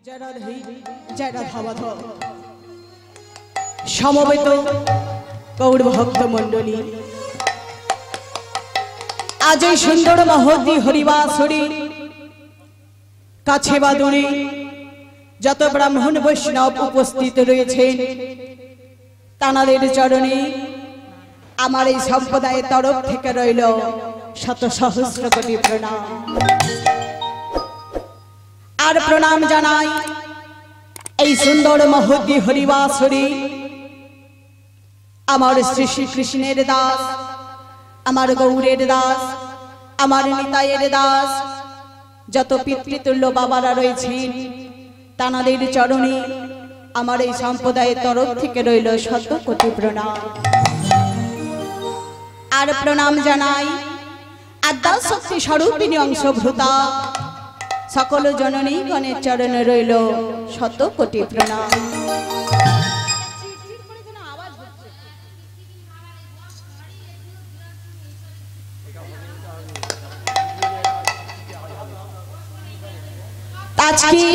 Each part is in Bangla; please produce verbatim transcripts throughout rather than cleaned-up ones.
जय राधे जय राधामाधव समवेत गौर भक्त मंडली आज এই সুন্দর মহতি হরিবাসরী কাছে বা দূরে যত ব্রাহ্মণ বৈষ্ণব উপস্থিত রয়েছেন তানাদের চরণে আমার এই সম্প্রদায়ের তরফ থেকে রইল শত সহস্র কোটি প্রণাম আর প্রণাম জানাই এই সুন্দর মহতি হরিবাসরী আমার শ্রী শ্রী কৃষ্ণের দাস আমার গৌরের দাস আমার নিতাইয়ের দাস যত পিতৃতুল্য বাবারা রয়েছেন তানাদের চরণে আমার এই সম্প্রদায়ের তরফ থেকে রইল শত কোটি প্রণাম আর প্রণাম জানাই আদ্যা শক্তি স্বরূপিণী অংশভূতা সকল জননী গণের চরণে রইল শত কোটি প্রণাম আজকে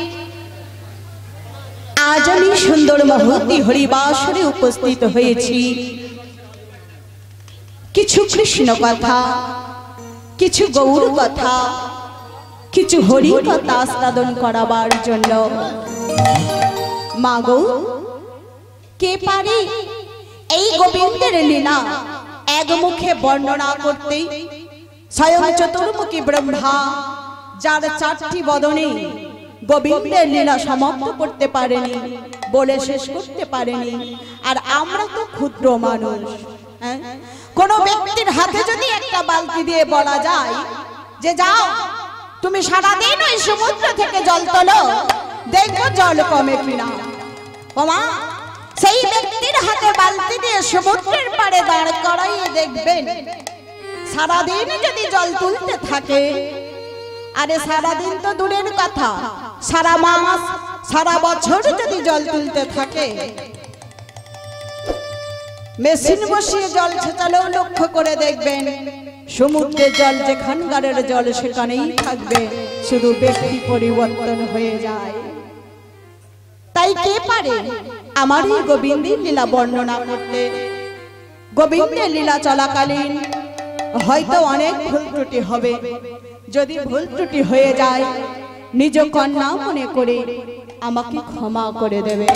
আজ আমি সুন্দর মহতি হরিবাসরে উপস্থিত হয়েছি কিছু কৃষ্ণ কথা কিছু গৌর কথা কিছু হরি কথা আস্বাদন করাবার জন্য মাগো কে পারে এই গোবিন্দের লীলা এক মুখে বর্ণনা করতে স্বয়ং চতুর্মুখী ব্রহ্মা যার চারটি বদনে গোবিন্দের লীলা সমাপ্ত করতে পারেনি বলে শেষ করতে পারেনি আর আমরা তো ক্ষুদ্র মানুষ কোন ব্যক্তির হাতে যদি একটা বালতি দিয়ে বলা যায় যে যাও তুমি সারাদিন ওই সমুদ্র থেকে জল তোলো দেখবো জল কমে কিনা ওমা সেই ব্যক্তির হাতে বালতি দিয়ে সমুদ্রের পাড়ে দাঁড় করাইয়ে দেখবেন সারাদিন যদি জল তুলতে থাকে আরে সারাদিন তো দূরের কথা সারা মাস সারা বছর যদি জল তুলতে থাকে মেশিন বসিয়ে জল ছেঁচালেও লক্ষ্য করে দেখবেন সমুদ্রের জল যেখানকারের জল সেখানেই থাকবে শুধু ব্যক্তি পরিবর্তন হয়ে যায় তাই কে পারে আমার এই গোবিন্দের লীলা বর্ণনা করতে গোবিন্দের লীলা চলাকালীন হয়তো অনেক ভুল ত্রুটি হবে যদি ভুল ত্রুটি হয়ে যায় নিজ কন্যা মনে করে আমাকে ক্ষমা করে দেবে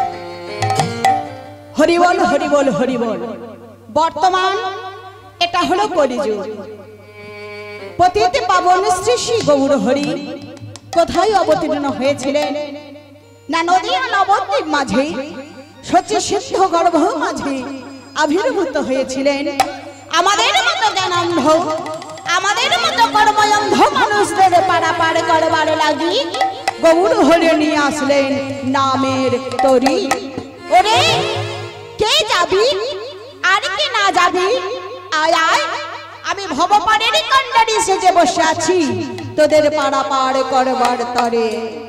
হরিবল হরিবল হরিবল বর্তমান এটা হলো কলিযুগ পতিত পাবন শ্রী শ্রী গৌর হরি কোথায় অবতীর্ণ হয়েছিলেন না নদী আর নবদ্বীপ মাঝে সচি সিদ্ধ গর্ভ মাঝে আবির্ভূত হয়েছিলেন আমাদের মতো জ্ঞানান্ধ আমাদের মতো কর্ময়ন্ধ মানুষদের পারাপার করবার লাগি গৌর হরি নিয়ে আসলেন নামের তরি ওরে কে যাবি আর কে না যাবি আয় আয় আমি ভবপাড়ের কন্ডারি সেজে বসে আছি তোদের পারাপার করবার তরে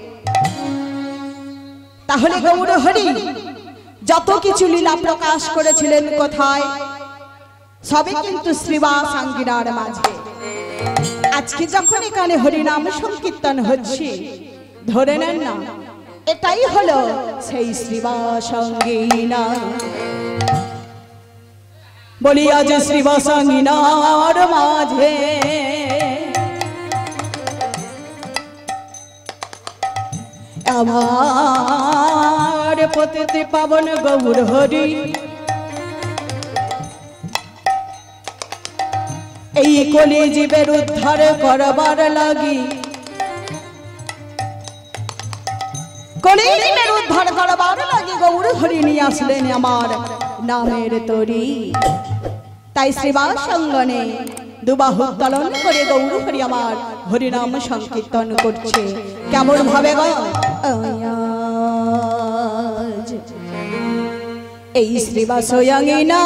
তাহলে গৌর হরি যত কিছু লীলা প্রকাশ করেছিলেন কোথায় সবই কিন্তু শ্রীবাস আঙ্গিনার মাঝে আজকে যখন এখানে হরিনাম সংকীর্তন হচ্ছে ধরে নেন না এটাই হলো সেই শ্রীবাস আঙ্গিনা বলি আজ শ্রীবাস আঙ্গিনার মাঝে আমার পতিত পাবন গৌর হরি এই কলি জীবের উদ্ধার করবার লাগি কলি জীবের উদ্ধার করবার লাগি গৌর হরি নিয়ে আসলেন আমার নামের তরি তাই শ্রীবাস অঙ্গনে দুবাহু উত্তোলন করে গৌর হরি আমার হরিনাম সংকীর্তন করছে কেমন ভাবে গো এই শ্রীবাস অঙ্গিনা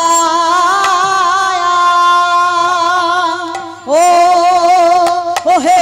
ও হে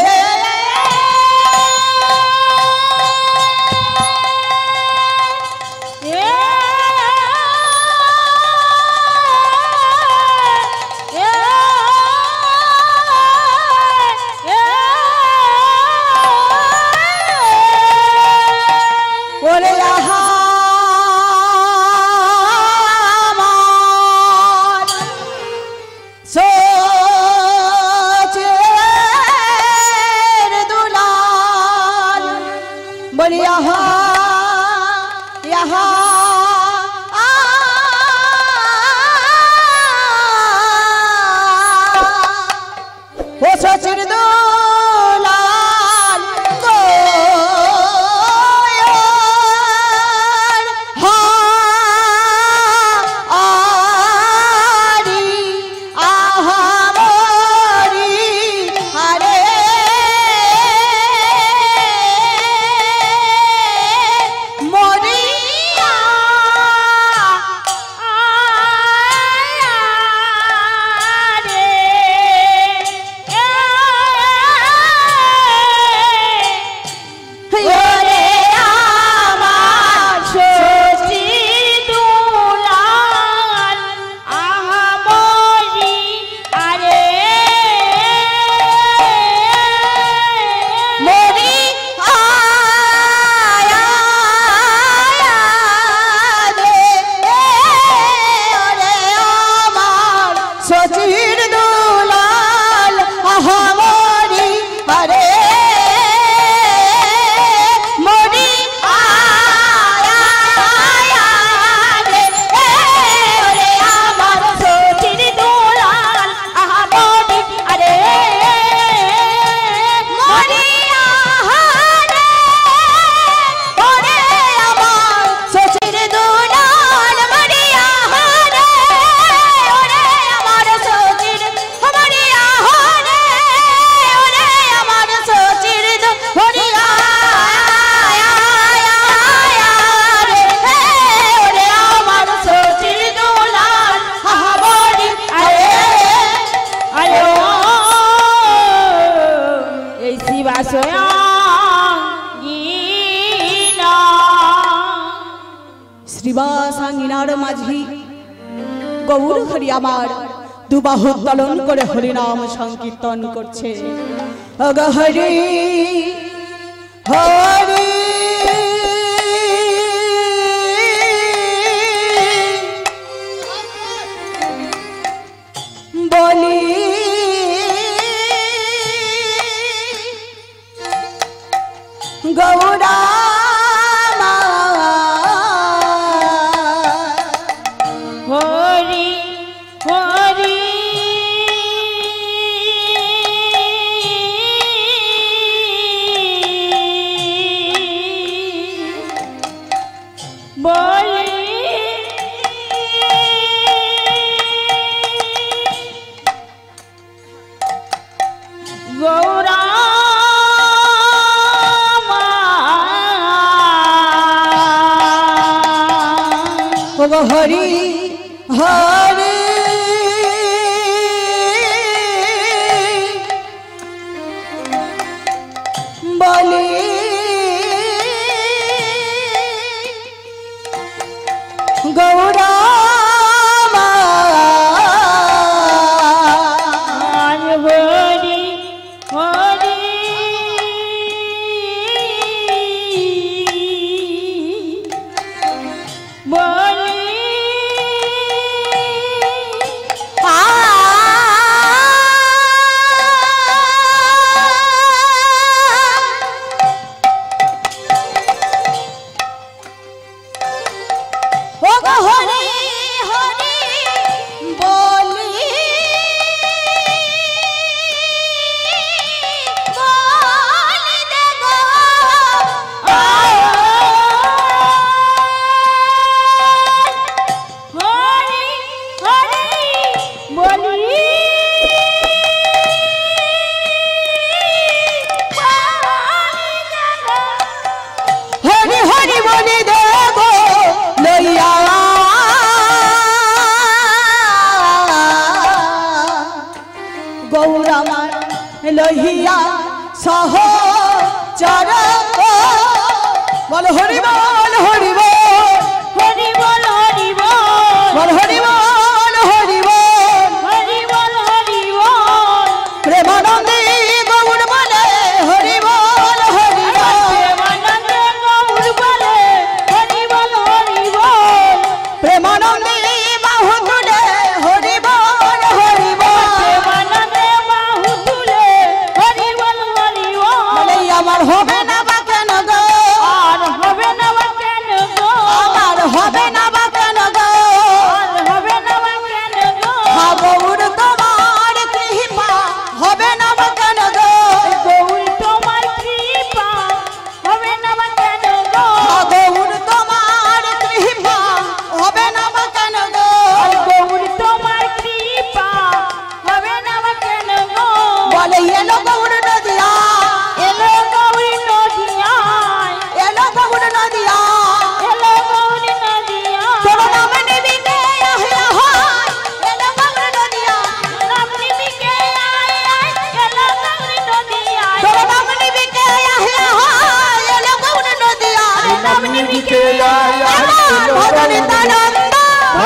यहाँ यहाँ वो सचिर दुलाल गोयल हाँ आरी आहा मोरी हरे मोरिया শ্রীবাসাঙ্গিনার মাঝি গৌর হরি আমার দুবাহু তলন করে হরিনাম সংকীর্তন করছে অগ হরি হরি বলি গৌরা হরি হরি বলি গৌরা হরি হরি বলি গৌরা হরি হরি বলি হরি হরি বলি বলি দে গো হরি হরি বলি হরি হরি বলি দে গো লইয়া গৌরামার লহিয়া সহ চর বল হরি বল হরি বল হরি বল হরি বল বল হরি বল হরি বল হরি বল হরি বল প্রেমানন্দে গৌর বলে হরি বল হরি বল প্রেমানন্দে গৌর বলে হরি বল হরি বল প্রেমানন্দে বাহু তুলে হরি বল হরি বল প্রেমানন্দে বাহু তুলে হরি বল হরি বল বলে আমার হবে না বা কেন গো আর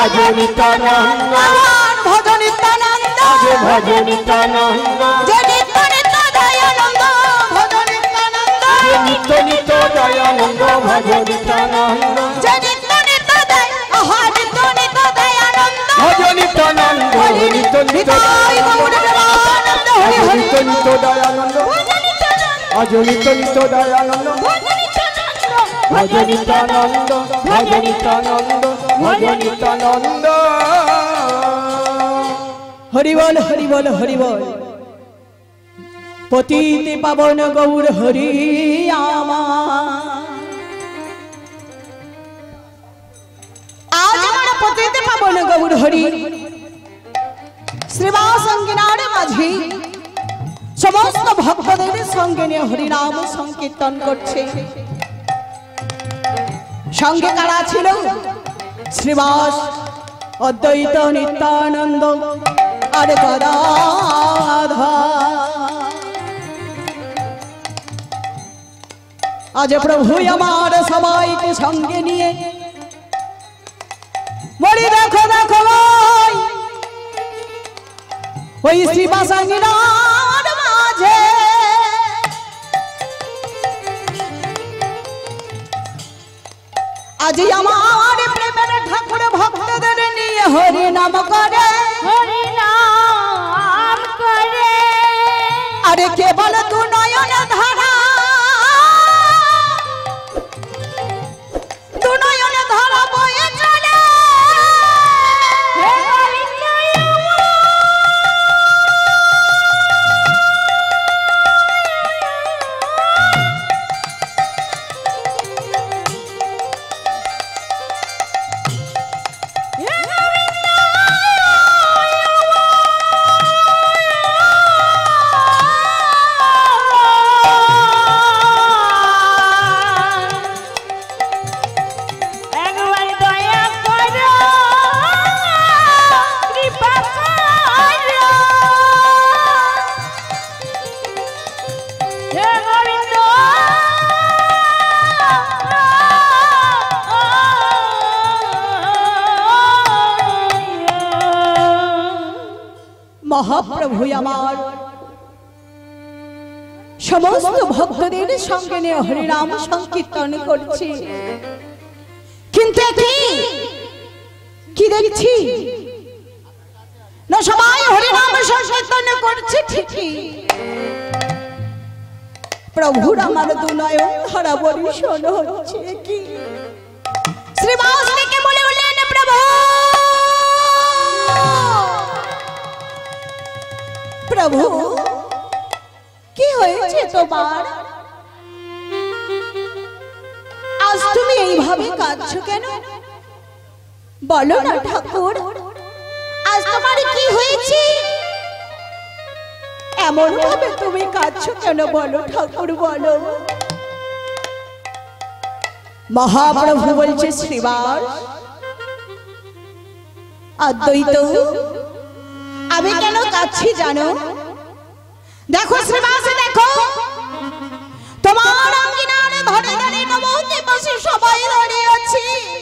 ভজ নিত্যানন্দ ভজ নিত্যানন্দ ভজ নিত্যানন্দ যে নিত্য নিত্য দয়ানন্দ ভজ নিত্যানন্দ নিত্য নিত্য দয়ানন্দ ভজ নিত্যানন্দ যে নিত্য নিত্য দয় আহা নিত্য নিত্য দয়ানন্দ ভজ নিত্যানন্দ নিত্য নিত্য গৌরানন্দ হরি হরি নিত্য নিত্য দয়ানন্দ আজ নিত্য নিত্য দয়ানন্দ ভজ নিত্যানন্দ ভজ নিত্যানন্দ ভজ নিত্যানন্দ হরি বল হরি বল হরি বল পতিতে পাবন গৌর হরি আমার আজ আমার পতিতে পাবন গৌর হরি শ্রীবাস অঙ্গিনার মাঝে সমস্ত ভক্তদের সঙ্গে নিয়ে হরিনাম সংকীর্তন করছে। সঙ্গে কারা ছিল? শ্রীবাস, অদ্বৈত, নিত্যানন্দ আর গদাধর। আজ প্রভু আমার সবাইকে সঙ্গে নিয়ে বলি দেখো দেখো ওই শ্রীবাস অঙ্গিনার মাঝে আজ আমার প্রেমের ঠাকুর ভক্তদের নিয়ে হরি নাম করে হরি নাম করে আরে কেবল তু নয়ন ধারা তু নয়ন ধারা বয়ে চলে হে গোবিন্দ একবার দয়া করো কৃপা করো হে গোবিন্দ মহাপ্রভু আমার সমস্ত ভক্তদের সঙ্গে নিয়ে হরিনাম সংকীর্তন করছি, কিন্তু কি কি দেখছি না সবাই হরিনাম সংকীর্তন করছে ঠিকই, প্রভুর আমার দু নয়ন ধারা বর্ষণ হচ্ছে কি। শ্রীবাস ডেকে বলে উঠলেন প্রভু প্রভু কি হয়েছে তোমার? আজ তুমি এইভাবে কাঁদছো কেন? বলো না ঠাকুর, আজ তোমার কি হয়েছে? এমন ভাবে তুমি কাঁদছো কেন? বলো ঠাকুর বলো। মহাপ্রভু বলছে শ্রীবাস, অদ্বৈত আমি কেন কাঁদছি জানো? দেখো শ্রীবাস, দেখো তোমার অঙ্গিনার ধরে ধরে নবতে বসে সবাই দাঁড়িয়ে আছে,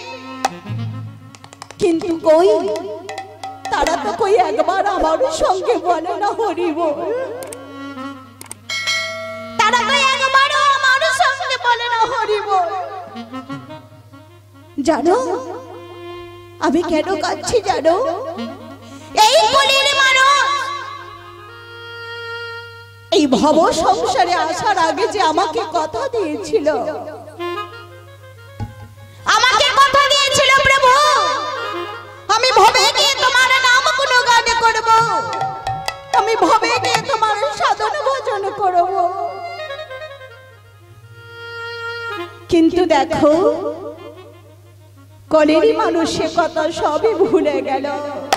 কিন্তু কই তারা তো কই একবার আমার সঙ্গে বলে না হরি বল। তারা তো একবারও আমার সঙ্গে বলে না হরি বল। জানো আমি কেন কাঁদছি জানো? এই কলির মানুষ এই ভব সংসারে আসার আগে যে আমাকে কথা দিয়েছিল, আমাকে কথা দিয়েছিল প্রভু আমি ভবে গিয়ে তোমার নাম গুণগান করব, আমি ভবে গিয়ে তোমার সাধন ভজন করব, কিন্তু দেখো কলির মানুষের কথা সবই ভুলে গেল।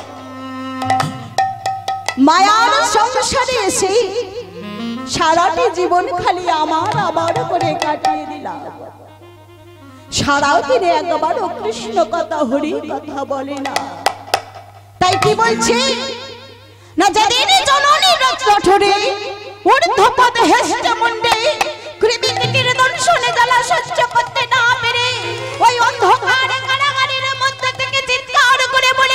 মায়ার সংসারে এসে সারাটি জীবন খালি আমার আমার করে কাটিয়ে দিলাম, সারাও দিনে একবারও কৃষ্ণ কথা হরি কথা বলে না। তাই কি বলছি না, যেদিন জননী রথরে ঊর্ধ্বপদ হেষ্ট মুন্ডে কৃমিকীটের দর্শনে জ্বালা সহ্য করতে না পেরে ওই অন্ধকার কারাগারের মধ্যে থেকে চিৎকার করে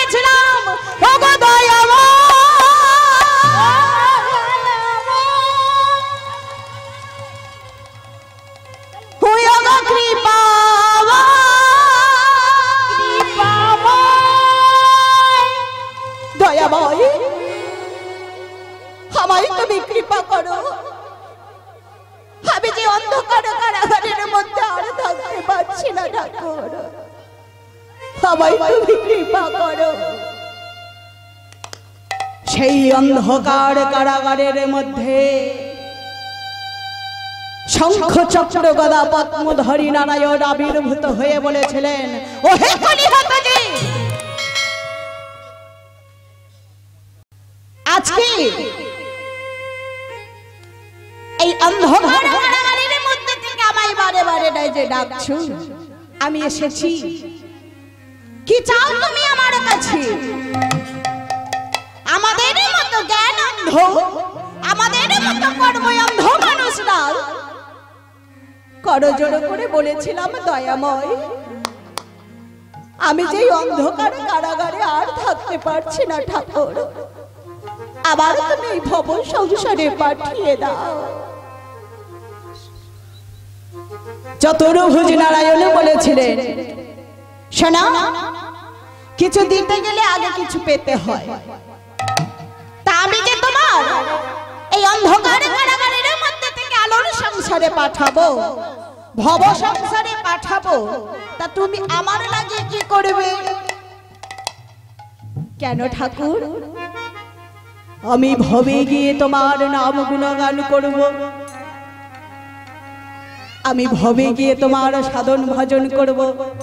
ঠাকুর, আমায় তুমি কৃপা করো। সেই অন্ধকার কারাগারের মধ্যে শঙ্খ চক্র গদা পদ্মধরী নারায়ণ আবির্ভূত হয়ে বলেছিলেন, ও হে কলিহতজি, আজকে এই অন্ধকার কারাগারের মধ্যে থেকে আমায় বারে বারে যে ডাকছো, আমি এসেছি। কি চাও তুমি আমার কাছে? আমাদের মতো জ্ঞান অন্ধ, আমাদের মতো কর্ম অন্ধ মানুষরা করজোড় করে বলেছিলাম, দয়াময়, আমি যে অন্ধকার কারাগারে আর থাকতে পারছি না ঠাকুর, আবার তুমি ভব সংসারে পাঠিয়ে দাও। চতুর্ভুজ নারায়ণ বলেছিলেন, শোনা, কিছু দিতে গেলে আগে কিছু পেতে হয়। তা আমি যে তোমার এই অন্ধকার কারাগারের মধ্যে থেকে আলোর সংসারে পাঠাবো, ভব সংসারে পাঠাবো, তা তুমি আমার লাগে কি করবে? কেন ঠাকুর? আমি ভবে গিয়ে তোমার নাম গুণগান করব, আমি ভবে গিয়ে তোমার সাধন ভজন করব,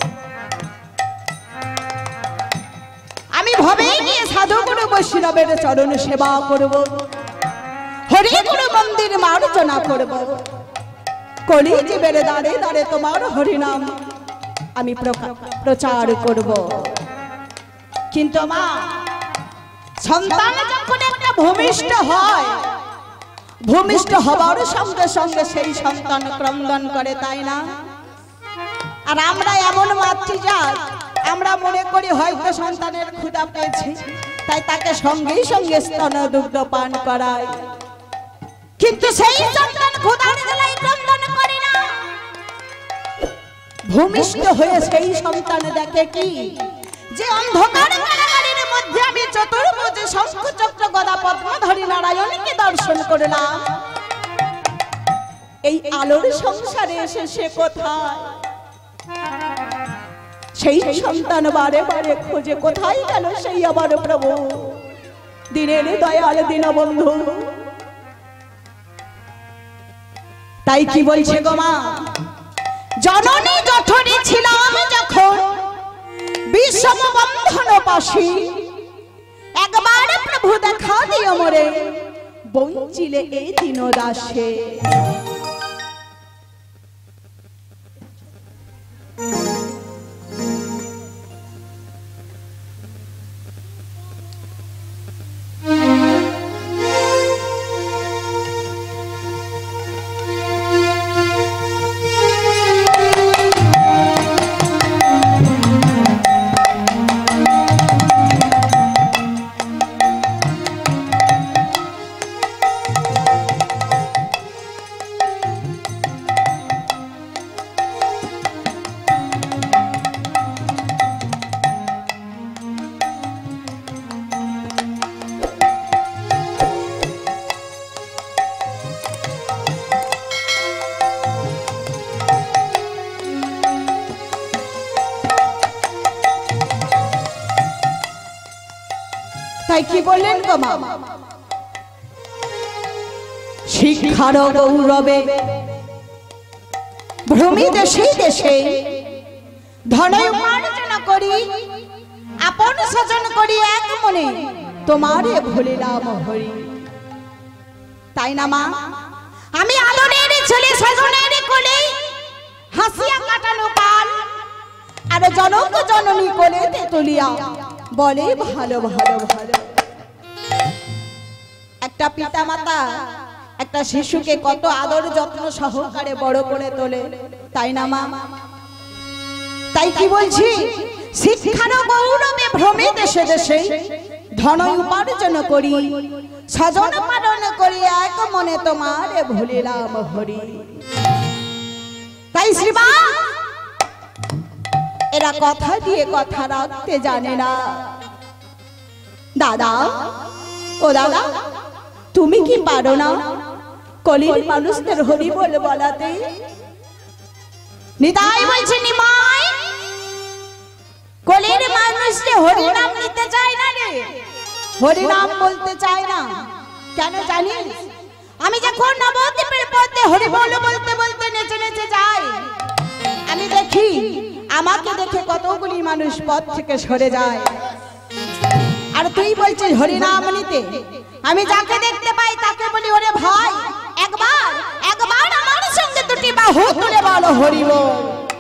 আমি ভবে গিয়ে সাধু গুরু বৈষ্ণবের চরণ সেবা করব, হরি গুরু মন্দির মার্জনা করব, কলি জীবের দ্বারে দ্বারে তোমার হরিনাম আমি প্রচার করব। কিন্তু মা, সন্তান যখন একটা ভূমিষ্ঠ হয়, ভূমিষ্ঠ হবার সঙ্গে সঙ্গে সেই সন্তান ক্রন্দন করে, তাই না? আর আমরা এমন মাতৃজাত, আমরা মনে করি হয়তো সন্তানের ক্ষুধা পেয়েছে, তাই তাকে সঙ্গে সঙ্গে স্তন দুগ্ধ পান করায়। কিন্তু সেই সন্তান ক্ষুধার জ্বালায় ক্রন্দন করে না। ভূমিষ্ঠ হয়ে সেই সন্তান দেখে কি, যে অন্ধকার কারাগারের মধ্যে আমি চতুর্ভুজ শঙ্খ চক্র গদা পদ্মধরী নারায়ণকে দর্শন করলাম, এই আলোর সংসারে এসে সে কোথায়? সেই সন্তান বারে বারে খোঁজে, কোথায় গেল সেই আমার প্রভু, দিনের দয়াল দীনবন্ধু। তাই কি বলছে গো মা, জননী জঠরে ছিলাম যখন বিষম বন্ধন পাশে, একবার প্রভু দেখা দিও মোরে, বঞ্চিলে এই দিন দাসে। তাই কি বললেন গো মা, শিক্ষার গৌরবে ভ্রমি দেশে দেশে ধন উপার্জন করি, আপন স্বজন করি এক মনে, তোমারে ভুলিলাম হরি। তাই না মা, আমি আলোরের ছেলে স্বজনের কোলে হাসিয়া কাটানো পাল, আর জনক জননী কোলে তেতুলিয়া বলে ভালো ভালো ভালো। একটা পিতা মাতা একটা শিশুকে কত আদর যত্ন সহকারে বড় করে তোলে, তাই না মা? তাই কি বলছি, শিক্ষার গৌরবে ভ্রমে দেশে দেশে ধন উপার্জন করি, স্বজন পালন করি এক মনে তোমারে ভুলিলাম হরি। তাই শ্রীমা, এরা কথা দিয়ে কথা রাখতে জানে না। দাদা, ও দাদা, তুমি কি পারো না কলির মানুষদের হরি বল বলাতে? নিতাই বলছে নিমাই কলির মানুষ রে হরি নাম নিতে চায় না রে, হরি নাম বলতে চায় না। কেন জানিস? আমি যখন নবদ্বীপের পথে হরি বল বলতে বলতে নেচে নেচে যাই, আমি দেখি আমাকে দেখে কতগুলি মানুষ পথ থেকে সরে যায়। আর তুই বলছিস হরি নাম নিতে। আমি যাকে দেখতে পাই তাকে বলি ওরে ভাই একবার একবার আমার সঙ্গে দুটি বাহু তুলে বলো হরি বল।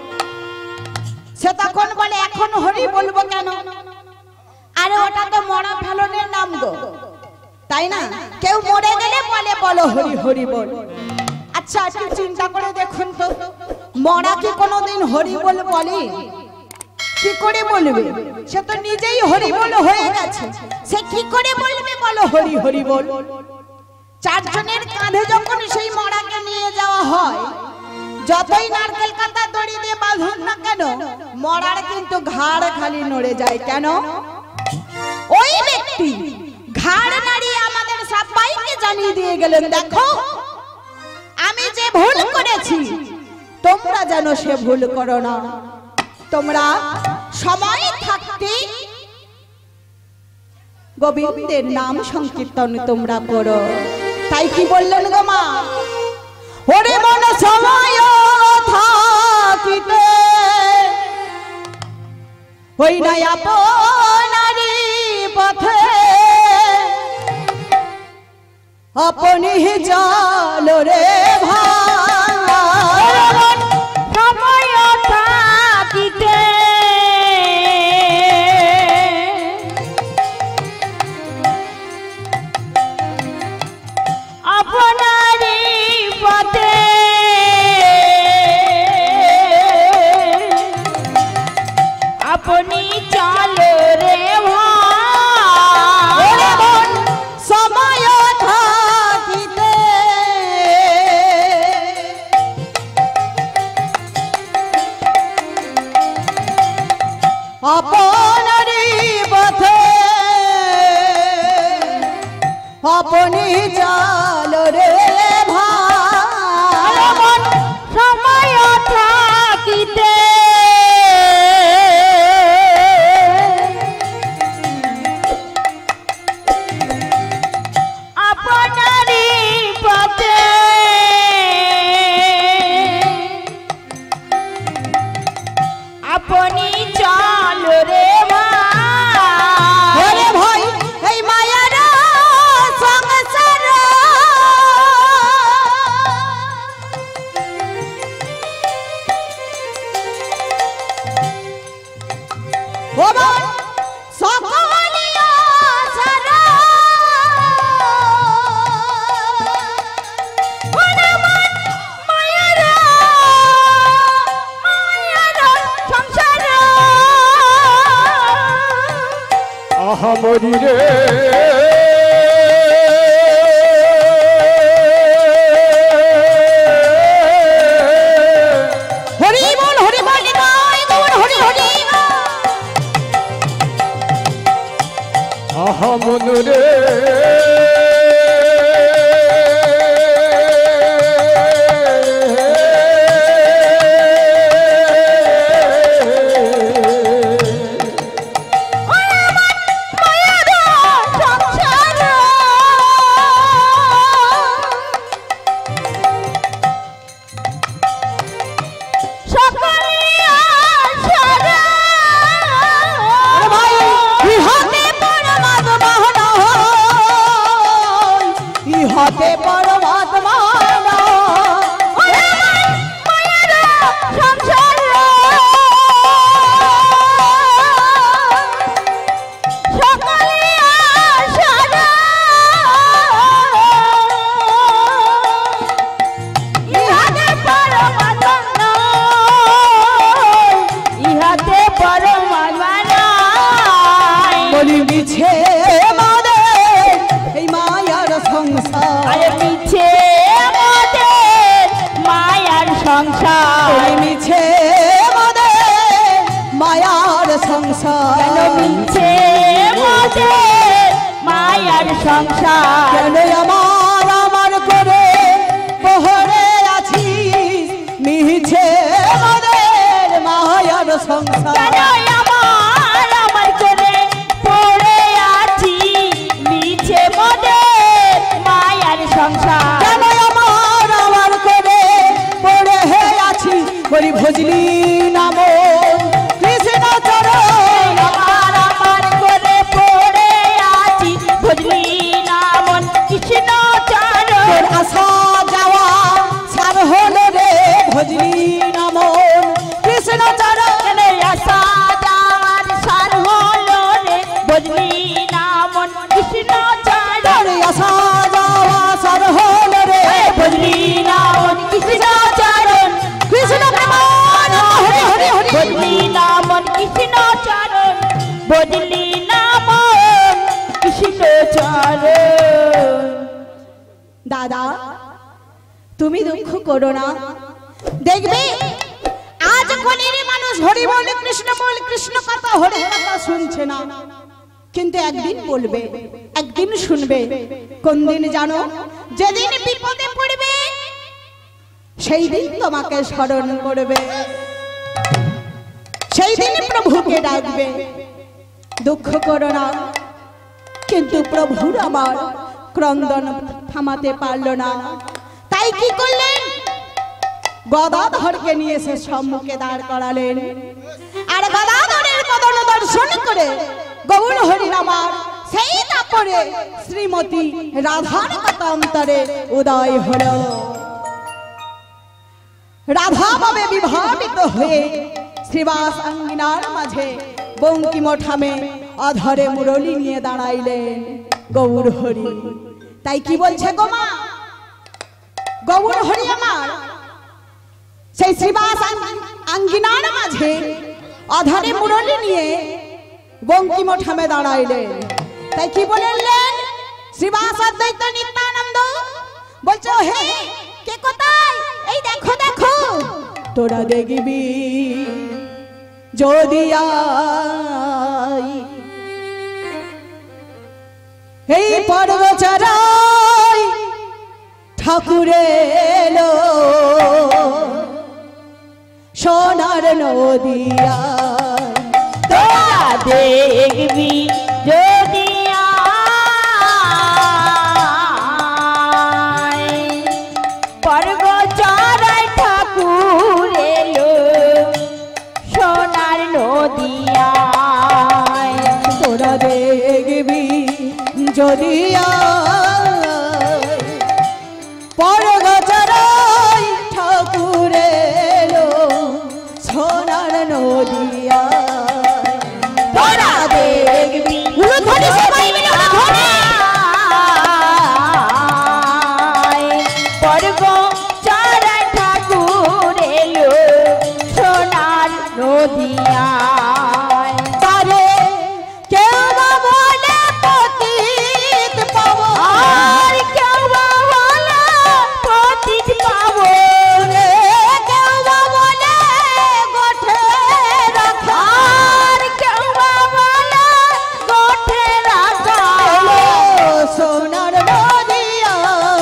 সে তখন বলে এখন হরি বলবো কেন? আরে ওটা তো মরা ফেলনের নাম গো, তাই না? কেউ মরে গেলে বলে বলো হরি হরি বল। আচ্ছা একটু চিন্তা করে দেখুন তো, মরা কি কোনোদিন হরি বল বলে? কি করে বলবে? সে তো নিজেই হরি বল হয়ে গেছে, সে কি করে বলবে বলো হরি হরি বল? চারজনের কাঁধে যখন সেই মরাকে নিয়ে যাওয়া হয়, যতই নারকেল কাটা দড়ি দিয়ে বাঁধুন না কেন, মরার কিন্তু ঘাড় খালি নড়ে যায়। কেন? ওই ব্যক্তি ঘাড় নাড়িয়ে আমাদের সবাইকে জানিয়ে দিয়ে গেলেন, দেখো আমি যে ভুল করেছি তোমরা যেন সে ভুল করো না। তোমরা সময় থাকতে গোবিন্দের নাম সংকীর্তন তোমরা করো। তাই কি বললেন গো মা? ওরে মন সময় থাকিতে হই না আপনারি পথে, আপনি জাল রে ভাই সময় থাকিতে আপনারি পথে, আপনি চাল রে ভাই সময় থাকিতে আপনারি পথে, আপনি চাল রে ভাই সময় থাকিতে আপনারি পথে, আপনি চাল রে ওরে ভাই এই মায়ার সংসার ও ভাই সকলিয়া সারা ওরে মন মায়ার মায়ার সংসার আহা মরি রে হরি বল হরি বল নিতাই গৌর হরি হরি আহা মন রে ইহাতে পরমাত্মা ইহাতে পরমাত্মা বলি মিছে মাদে এই মায়ার সংসার, আরে মিছে আমাদের মায়ার সংসার, বলি মিছে মাদে মায়ার সংসার, কেন মিছে আমাদের মায়ার সংসার, কেন আমার আমার করে বহরে আছিস মিছে মাদের মায়ার সংসার, কেন আমার ওই ভজলি নাম কৃষ্ণ চরণ আমার আমার করে পড়ে আছি ভজলি নামন কৃষ্ণ চরণ তোর আসা যাওয়া সার হলো রে ভজলি নাম কৃষ্ণ চরণ আসা যাওয়ার সার হলো রে ভজলি নামন কৃষ্ণ চরণ তোর আসা যাওয়া সার হলো রে ভজলি নামন কৃষ্ণ চরণ কৃষ্ণ প্রেমান হরি হরি হরি ভজলি নামন কৃষ্ণ চরণ ভজলি নামন কৃষ্ণ চরণ দাদা তুমি দুঃখ করো না দেখবে আজ কোনের মানুষ হরি বলে কৃষ্ণ বলে কৃষ্ণ কথা হরি কথা শুনছে না কিন্তু একদিন বলবে একদিন শুনবে কোন দিন জানো যেদিন বিপদে পড়বে সেই দিন তোমাকে স্মরণ করবে সেই দিন প্রভুকে ডাকবে দুঃখ করো না কিন্তু প্রভুর আমার ক্রন্দন থামাতে পারলো না তাই কি করলেন গদাধরকে নিয়ে এসে সম্মুখে দাঁড় করালেন আর গদাধরের কদম দর্শন করে গৌর হরি আমার সেই তারপরে শ্রীমতী রাধার কথা অন্তরে উদয় হলো রাধা ভাবে বিভাবিত হয়ে শ্রীবাস আঙ্গিনার মাঝে বঙ্কিমঠামে অধরে মুরলী নিয়ে দাঁড়াইলেন গৌর হরি তাই কি বলছে গোমা গৌর হরি আমার সেই শ্রীবাস আঙ্গিনার মাঝে অধরে মুরলী নিয়ে বঙ্কিমঠামে দাঁড়াইলেন তাই কি বললেন শ্রীবাস অদ্বৈত নিত্যানন্দ বলছো হে কে কোথায় এই দেখো দেখো তোরা দেখবি যদি আই এই পর্ব চড়াই ঠাকুরে এলো সোনার নদিয়া তোরা দেখবি যদি পর্ব চড়াই ঠাকুর এলো সোনার নদিয়ায় তোরা দেখবি যদি পর্ব চড়াই ঠাকুর এলো সোনার নদিয়া তোরা দেখবি পর্ব চড়াই ঠাকুর এলো সোনার নদিয়ায় তারে কেউ বা বলে পতিত পাবন আর কেউ বা বলে পতিত পাবন রে কেউ বা বলে গোঠে রাখা আর কেউ বা বলে গোঠে রাখা সোনার নদিয়া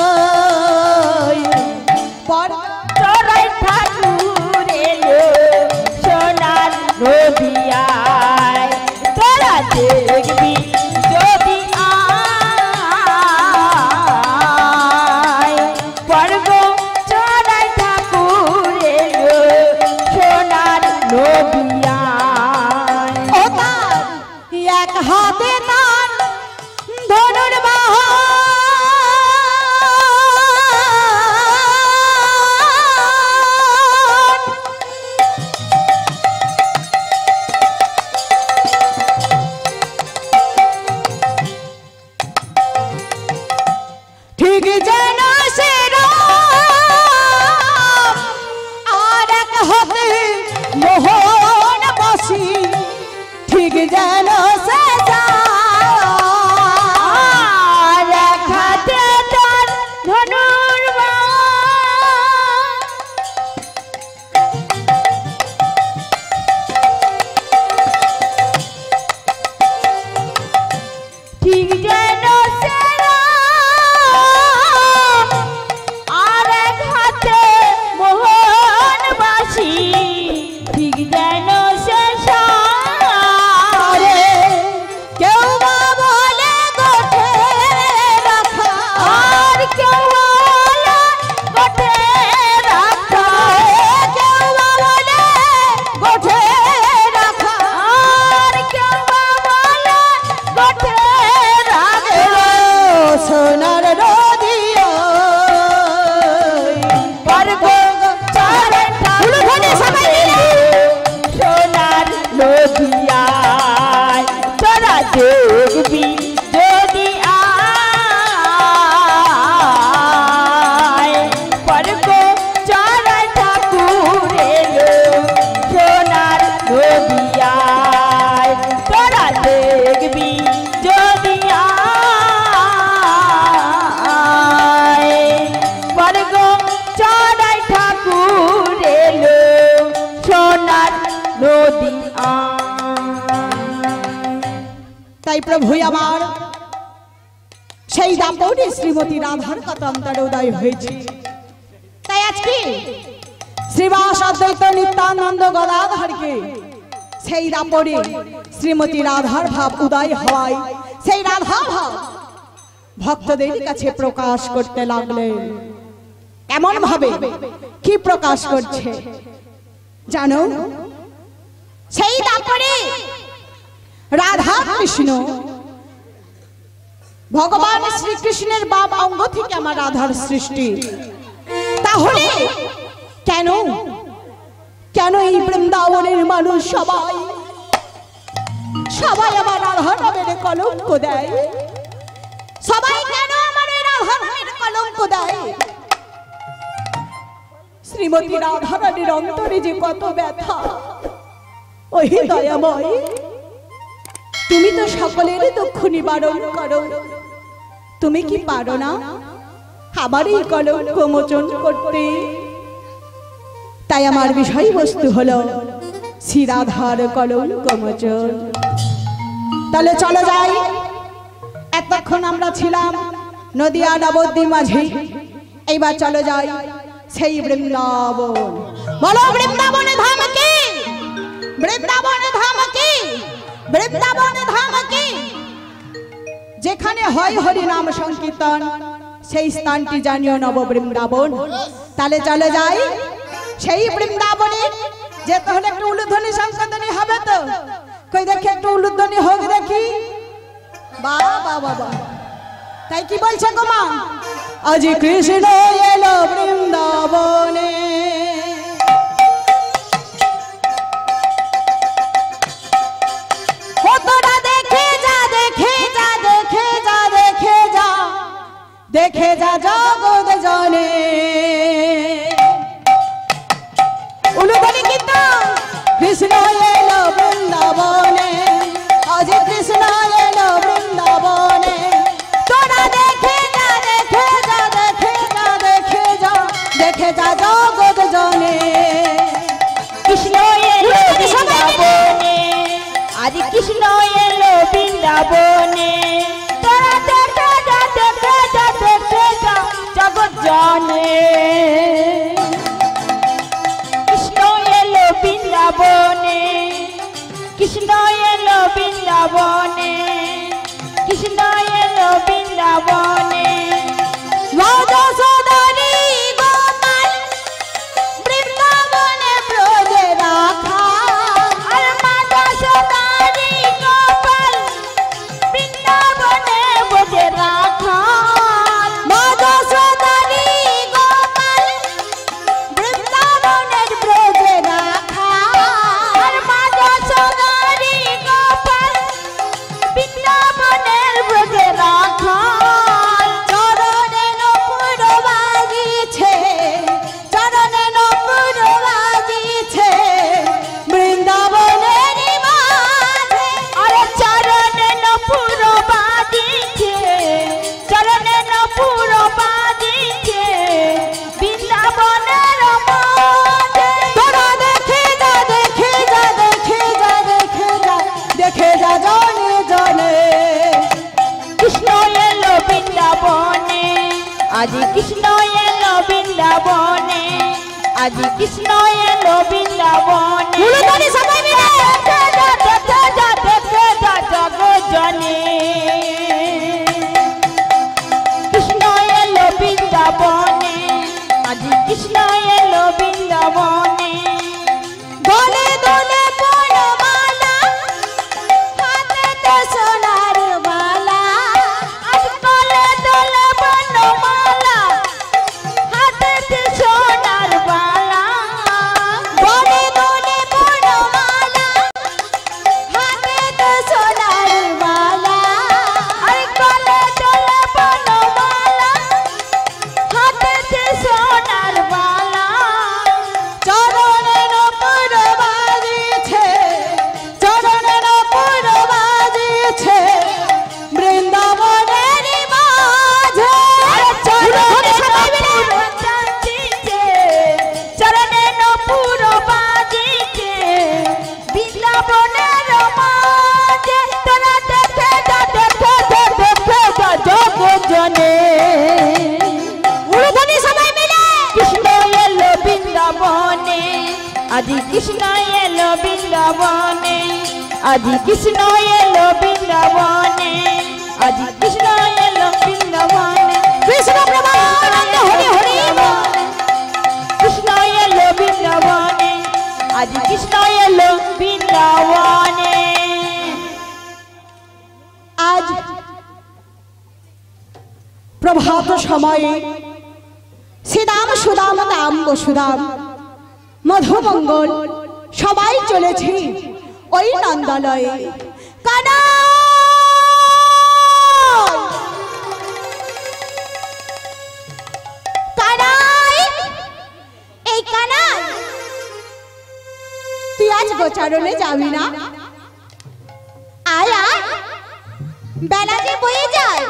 পর চড়াই ঠাকুর এলো সোনার নদিয়ায় তোরা দেখবি যদি আয় পর্ব চড়াই ঠাকুর এলো সোনার নদিয়ায় ও তার এক হাতে তার ধনুর বাহা স্বর্গ চরণ ঠাকুরে সোনার নদিয়ায় তোরা দেখবি যদি আয় স্বর্গ চরণ ঠাকুরে সোনার নদিয়ায় তোরা দেখবি যদি আয় স্বর্গ চরণ ঠাকুরে সোনার নদিয়া। তাই প্রভু আমার সেই দাপটে শ্রীমতী রাধার কথা অন্তরে উদয় হয়েছে। তাই আজকে শ্রীবাস অদ্বৈত নিত্যানন্দ গদাধরকে সেই দাপটে শ্রীমতী রাধার ভাব উদয় হওয়ায় সেই রাধা ভাব ভক্তদের কাছে প্রকাশ করতে লাগলেন। এমন ভাবে কি প্রকাশ করছে জানো? সেই দাপটে রাধা কৃষ্ণ ভগবান শ্রীকৃষ্ণের বাম অঙ্গ থেকে আমার রাধার সৃষ্টি। তাহলে কেন কেন এই বৃন্দাবনের মানুষ সবাই সবাই আমার রাধা নামের কলঙ্ক দেয়? সবাই কেন আমার এই রাধা নামের কলঙ্ক দেয়? শ্রীমতী রাধা রানীর অন্তরে যে কত ব্যথা। ওই দয়াময়, তুমি তো সকলের দুঃখ নিবারণ করো, তুমি কি পারো না আমার এই কলঙ্ক মোচন করতে? তাই আমার বিষয়বস্তু হলো শ্রী রাধার কলঙ্ক মোচন। তাহলে চলো যাই। এতক্ষণ আমরা ছিলাম নদিয়া নবদ্বীপ মাঝে, এইবার চলো যাই সেই বৃন্দাবন। বলো বৃন্দাবনে ধাম কি, বৃন্দাবনে ধাম কি, বৃন্দাবনে ধাম কি? যেখানে হয় হরি নাম সংকীর্তন সেই স্থানটি জানিও নব বৃন্দাবন। তাহলে চলে যাই সেই বৃন্দাবনে। যেতে হলে একটু উলুধ্বনি সংকীর্তনী হবে তো, কই দেখি একটু উলুধ্বনি হোক দেখি। বাবা বাবা, তাই কি বলছে গো মা? আজ কৃষ্ণ এলো বৃন্দাবনে, দেখে যা জগৎ জনে। উলুধ্বনি কিন্তু কৃষ্ণ এলো বৃন্দাবনে, আজ কৃষ্ণ এলো বৃন্দাবনে। তোরা দেখে যা দেখে যা দেখে যা দেখে যা দেখে যা জগৎ জনে। কৃষ্ণ এলো বৃন্দাবনে, আজ কৃষ্ণ এলো বৃন্দাবনে। তোরা দেখে যা দেখে যা দেখে যা জগৎ জনে। কৃষ্ণ এলো বৃন্দাবনে, কৃষ্ণ এলো বৃন্দাবনে, কৃষ্ণ এলো বৃন্দাবনে। রাজা সদারি গোপাল বৃন্দাবনে ব্রজে রাখা, আর মাতা সদারি গোপাল বৃন্দাবনে ব্রজে রাখা। রাজা সদারি গোপাল বৃন্দাবনের ব্রজে রাখা, আর মাতা সদারি গোপাল বৃন্দাবনের ব্রজে রাখা। চরণে নপুর বাজিছে, চরণে নপুর বাজিছে বৃন্দাবনের মাঝে। আরে চরণে নপুর বাজিছে, চরণে নপুর বাজিছে বৃন্দাবনের মাঝে। তোরা দেখে যা দেখে যা দেখে যা দেখে যা দেখে যা জনে জনে। কৃষ্ণ এলো বৃন্দাবনে, আজ কৃষ্ণ এলো বৃন্দাবনে, আজ কৃষ্ণ এলো বৃন্দাবনে। উলুধ্বনি সবাই মিলে। দেখে যা দেখে যা দেখে যা জগৎ জনে। কৃষ্ণ এলো বৃন্দাবনে, আজ কৃষ্ণ এলো বৃন্দাবনে। গলে দোলে বনমালা, হাতেতে সোনার মালা, আজ কলে দোলে বনমালা, হাতেতে সোনা আজি কৃষ্ণ এলো বৃন্দাবনে আজি কৃষ্ণ এলো বৃন্দাবনে আজি কৃষ্ণ এলো বৃন্দাবনে কৃষ্ণ প্রেমানন্দ হরি হরি বল। কৃষ্ণ এলো বৃন্দাবনে আজি কৃষ্ণ এলো বৃন্দাবনে। আজ প্রভাত সময়ে শ্রীদাম সুদাম দাম বসুদাম মধুমঙ্গল সবাই চলেছে ওই নন্দালয়ে। কানাই কানাই এই কানাই তুই আজ গোচারণে যাবি না? আয় আয় বেলা যে বয়ে যায়।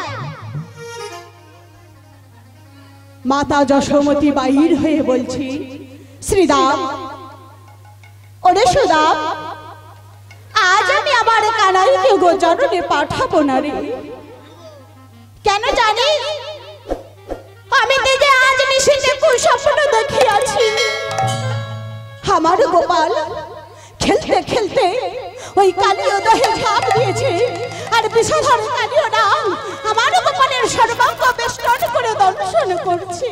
মাতা যশোমতী বাহির হয়ে বলছি, শ্রীদাম ওরে সুদাম, আজ আমি আমার কানাইকে গোচারণে পাঠাবো না রে। কেন জানিস? আমি তো যে আজ নিশীথে কুস্বপ্ন দেখিয়াছি। আমার গোপাল খেলতে খেলতে ওই কালীয় দহে ঝাঁপ দিয়েছে, আর বিষধর কালীয় নাম আমার গোপালের সর্বাঙ্গ বেষ্টন করে দর্শন করছে।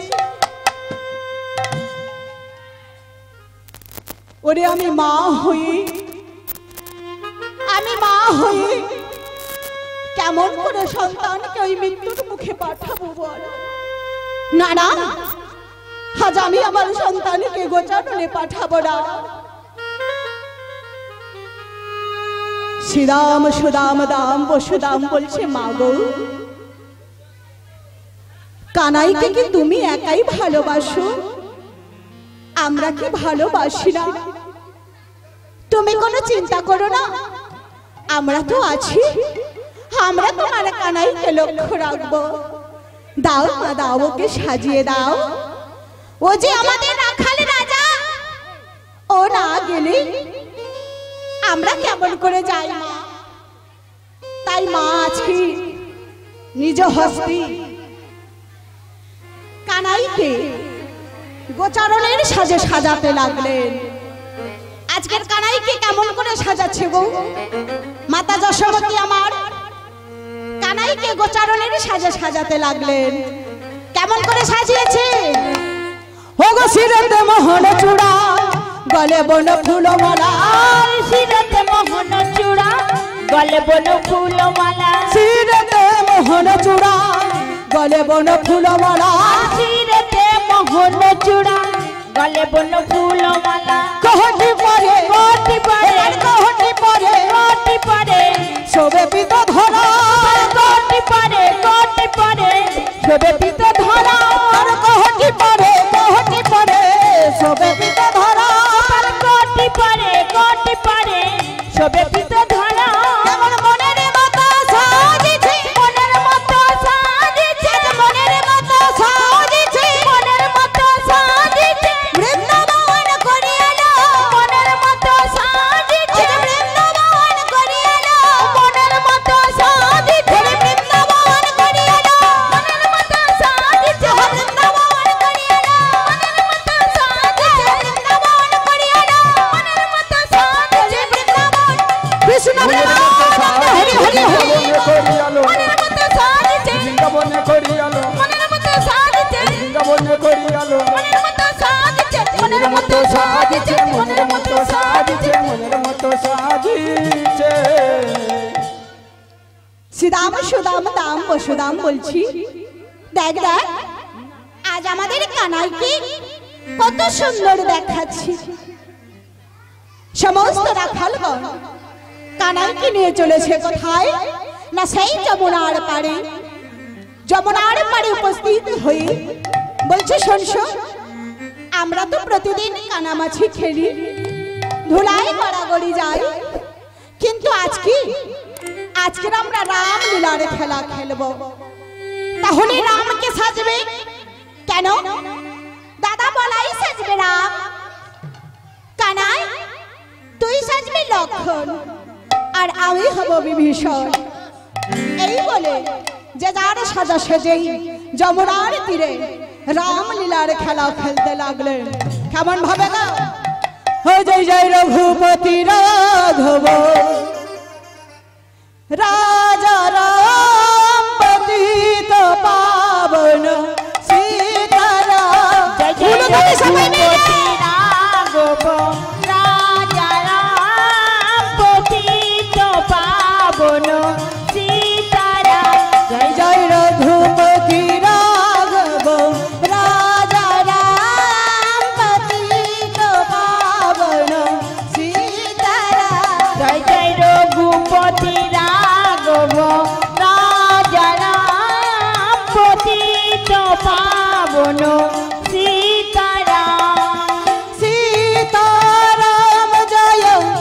ওরে আমি মা হয়ে আমি মা হয়ে কেমন করে সন্তানকে ওই মৃত্যুর মুখে পাঠাবো বল? না না, আজ আমি আমার সন্তানকে গোচারণে পাঠাবো না। শ্রীরাম সুদাম দাম বসুদাম বলছে, মা গো, কানাইকে কি তুমি একাই ভালোবাসো? আমরা কি ভালোবাসি না? তুমি কোনো চিন্তা করো না, আমরা তো আছি। আমরা তোমার কানাইকে লক্ষ্য রাখবো। দাও মা দাও, ওকে সাজিয়ে দাও। ও যে আমাদের রাখাল রাজা, ও না গেলে আমরা কেমন করে যাই মা? তাই মা আজকে নিজ হস্তে কানাইকে গোচারণের সাজে সাজাতে লাগলেন। আজকের কানাইকে কেমন করে সাজাচ্ছে গো? মাতা যশোমতী আমার কানাইকে গোচারণের সাজে সাজাতে লাগলেন। কেমন করে সাজিয়েছে? ওগো শিরতে মোহন চূড়া, গলে বন ফুলমালা। শিরতে মোহন চূড়া, গলে বন ফুলমালা। শিরতে মোহন চূড়া, গলে বন ফুলমালা। শিরতে মোহন চূড়া, গলে বন ফুলমালা। কহটি পরে কোটি পরে কহটি পরে কোটি পরে শোভে পিত ধরা। কোটি পরে কোটি পরে শোভে পিত ধরা। আর কহটি পরে কহটি পরে শোভে পিত ধরা। কোটি পরে কোটি পরে শোভে পিত ধরা। কেমন মনের মতো সাজিছে, মনের মতো সাজিছে, মনের মতো সাজিছে, মনের মতো সাজিছে, বৃন্দাবন করিয়ালো। মনের মতো সাজিছে, বৃন্দাবন করিয়ালো। মনের মতো সাজিছে, বৃন্দাবন করিয়ালো। মনের মতো সাজিছে, বৃন্দাবন করিয়ালো। মনের মতো সাজিছে, বৃন্দাবন করিয়ালো। মনের মতো সাজিছে, বৃন্দাবন কৃষ্ণ প্রেমানন্দ হরি হরি হরি। করিয়ালো মনের মতো সাজিছে, বৃন্দাবনে করিয়ালো মনের মতো সাজিছে, বৃন্দাবনে করিয়ালো মনের মতো সাজিছে, মনের মতো সাজিছে মনের মতো সাজিছে মনের মতো সাজিছে। শ্রীদাম সুদাম দাম বসুদাম বলছি, দেখ দেখ আজ আমাদের কানাইকে কত সুন্দর দেখাচ্ছি। সমস্ত রাখালগণ কানাইকে নিয়ে চলেছে কোথায় না? সেই যমুনার পাড়ে। যমুনার পাড়ে উপস্থিত হয়ে বলছে, শোন শোন, আমরা তো প্রতিদিন কানামাছি খেলি, ধুলাই গড়াগড়ি যাই, কিন্তু আজকে আজকের আমরা রামলীলার খেলা খেলবো। তাহলে রামকে সাজবে কেন? দাদা বলাই সাজবে রাম। কানাই তুই সাজবি লক্ষণ, আর আমি হব বিভীষণ। এই বলে যে যার সাজা সেজেই যমুনার তীরে রামলীলার খেলা খেলতে লাগলেন। কেমন ভাবে না? हो जय जय रघुपति राघव राजा राम पतित पावन सीताराम। जय जय रघुपति राघव राजा राम पतित पावन सीताराम। जय जय रघुपति राघव राजा राम पतित पावन सीताराम। जय जय रघुपति राघव राजा राम पतित पावन सीताराम। सीताराम जय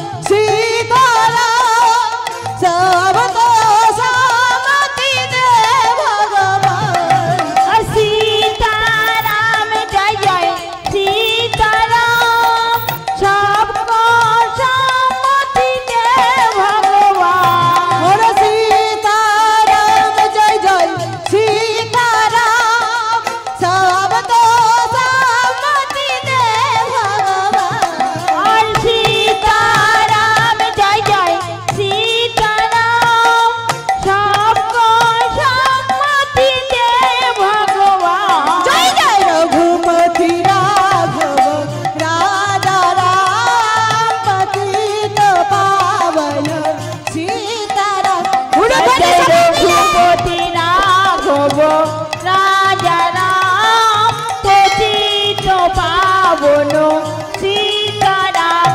सीताराम सबको सहमति दे भगवान। सीताराम जय जय सीताराम सबको सम्मति दे भगवान। और सीताराम जय जय सीताराम सबको सहमति दे भगवान। और सीताराम जय जय सीताराम सबको सम्मति दे भगवान। जय जय रघुपति राघव राजा राम पतित पावन सीताराम। जय जय रघुपति राघव राजा राम पतित पावन सीताराम।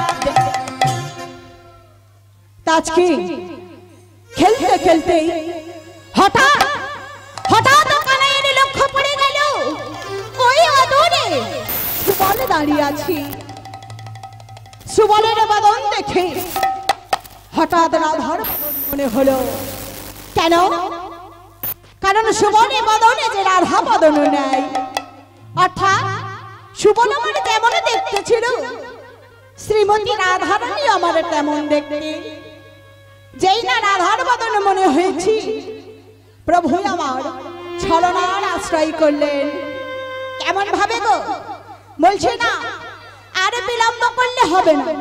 আজকে খেলতে খেলতে হঠাৎ হঠাৎ কানাইয়ের লক্ষ্য পড়ে গেল ওই অদূরে সুবল দাঁড়িয়ে আছে। সুবলের বদন দেখে হঠাৎ রাধার মনে হলো। কেন? কারণ সুবলের বদনে যে রাধা বদন নেয়, অর্থাৎ সুবল আমার কেমন দেখতে ছিল শ্রীমতী রাধারানী আমার তেমন দেখতে। যেই না রাধার বদন মনে হয়েছি প্রভু আমার ছলনার আশ্রয় করলেন। কেমন ভাবে গো? বলছে না আর বিলম্ব করলে হবে না,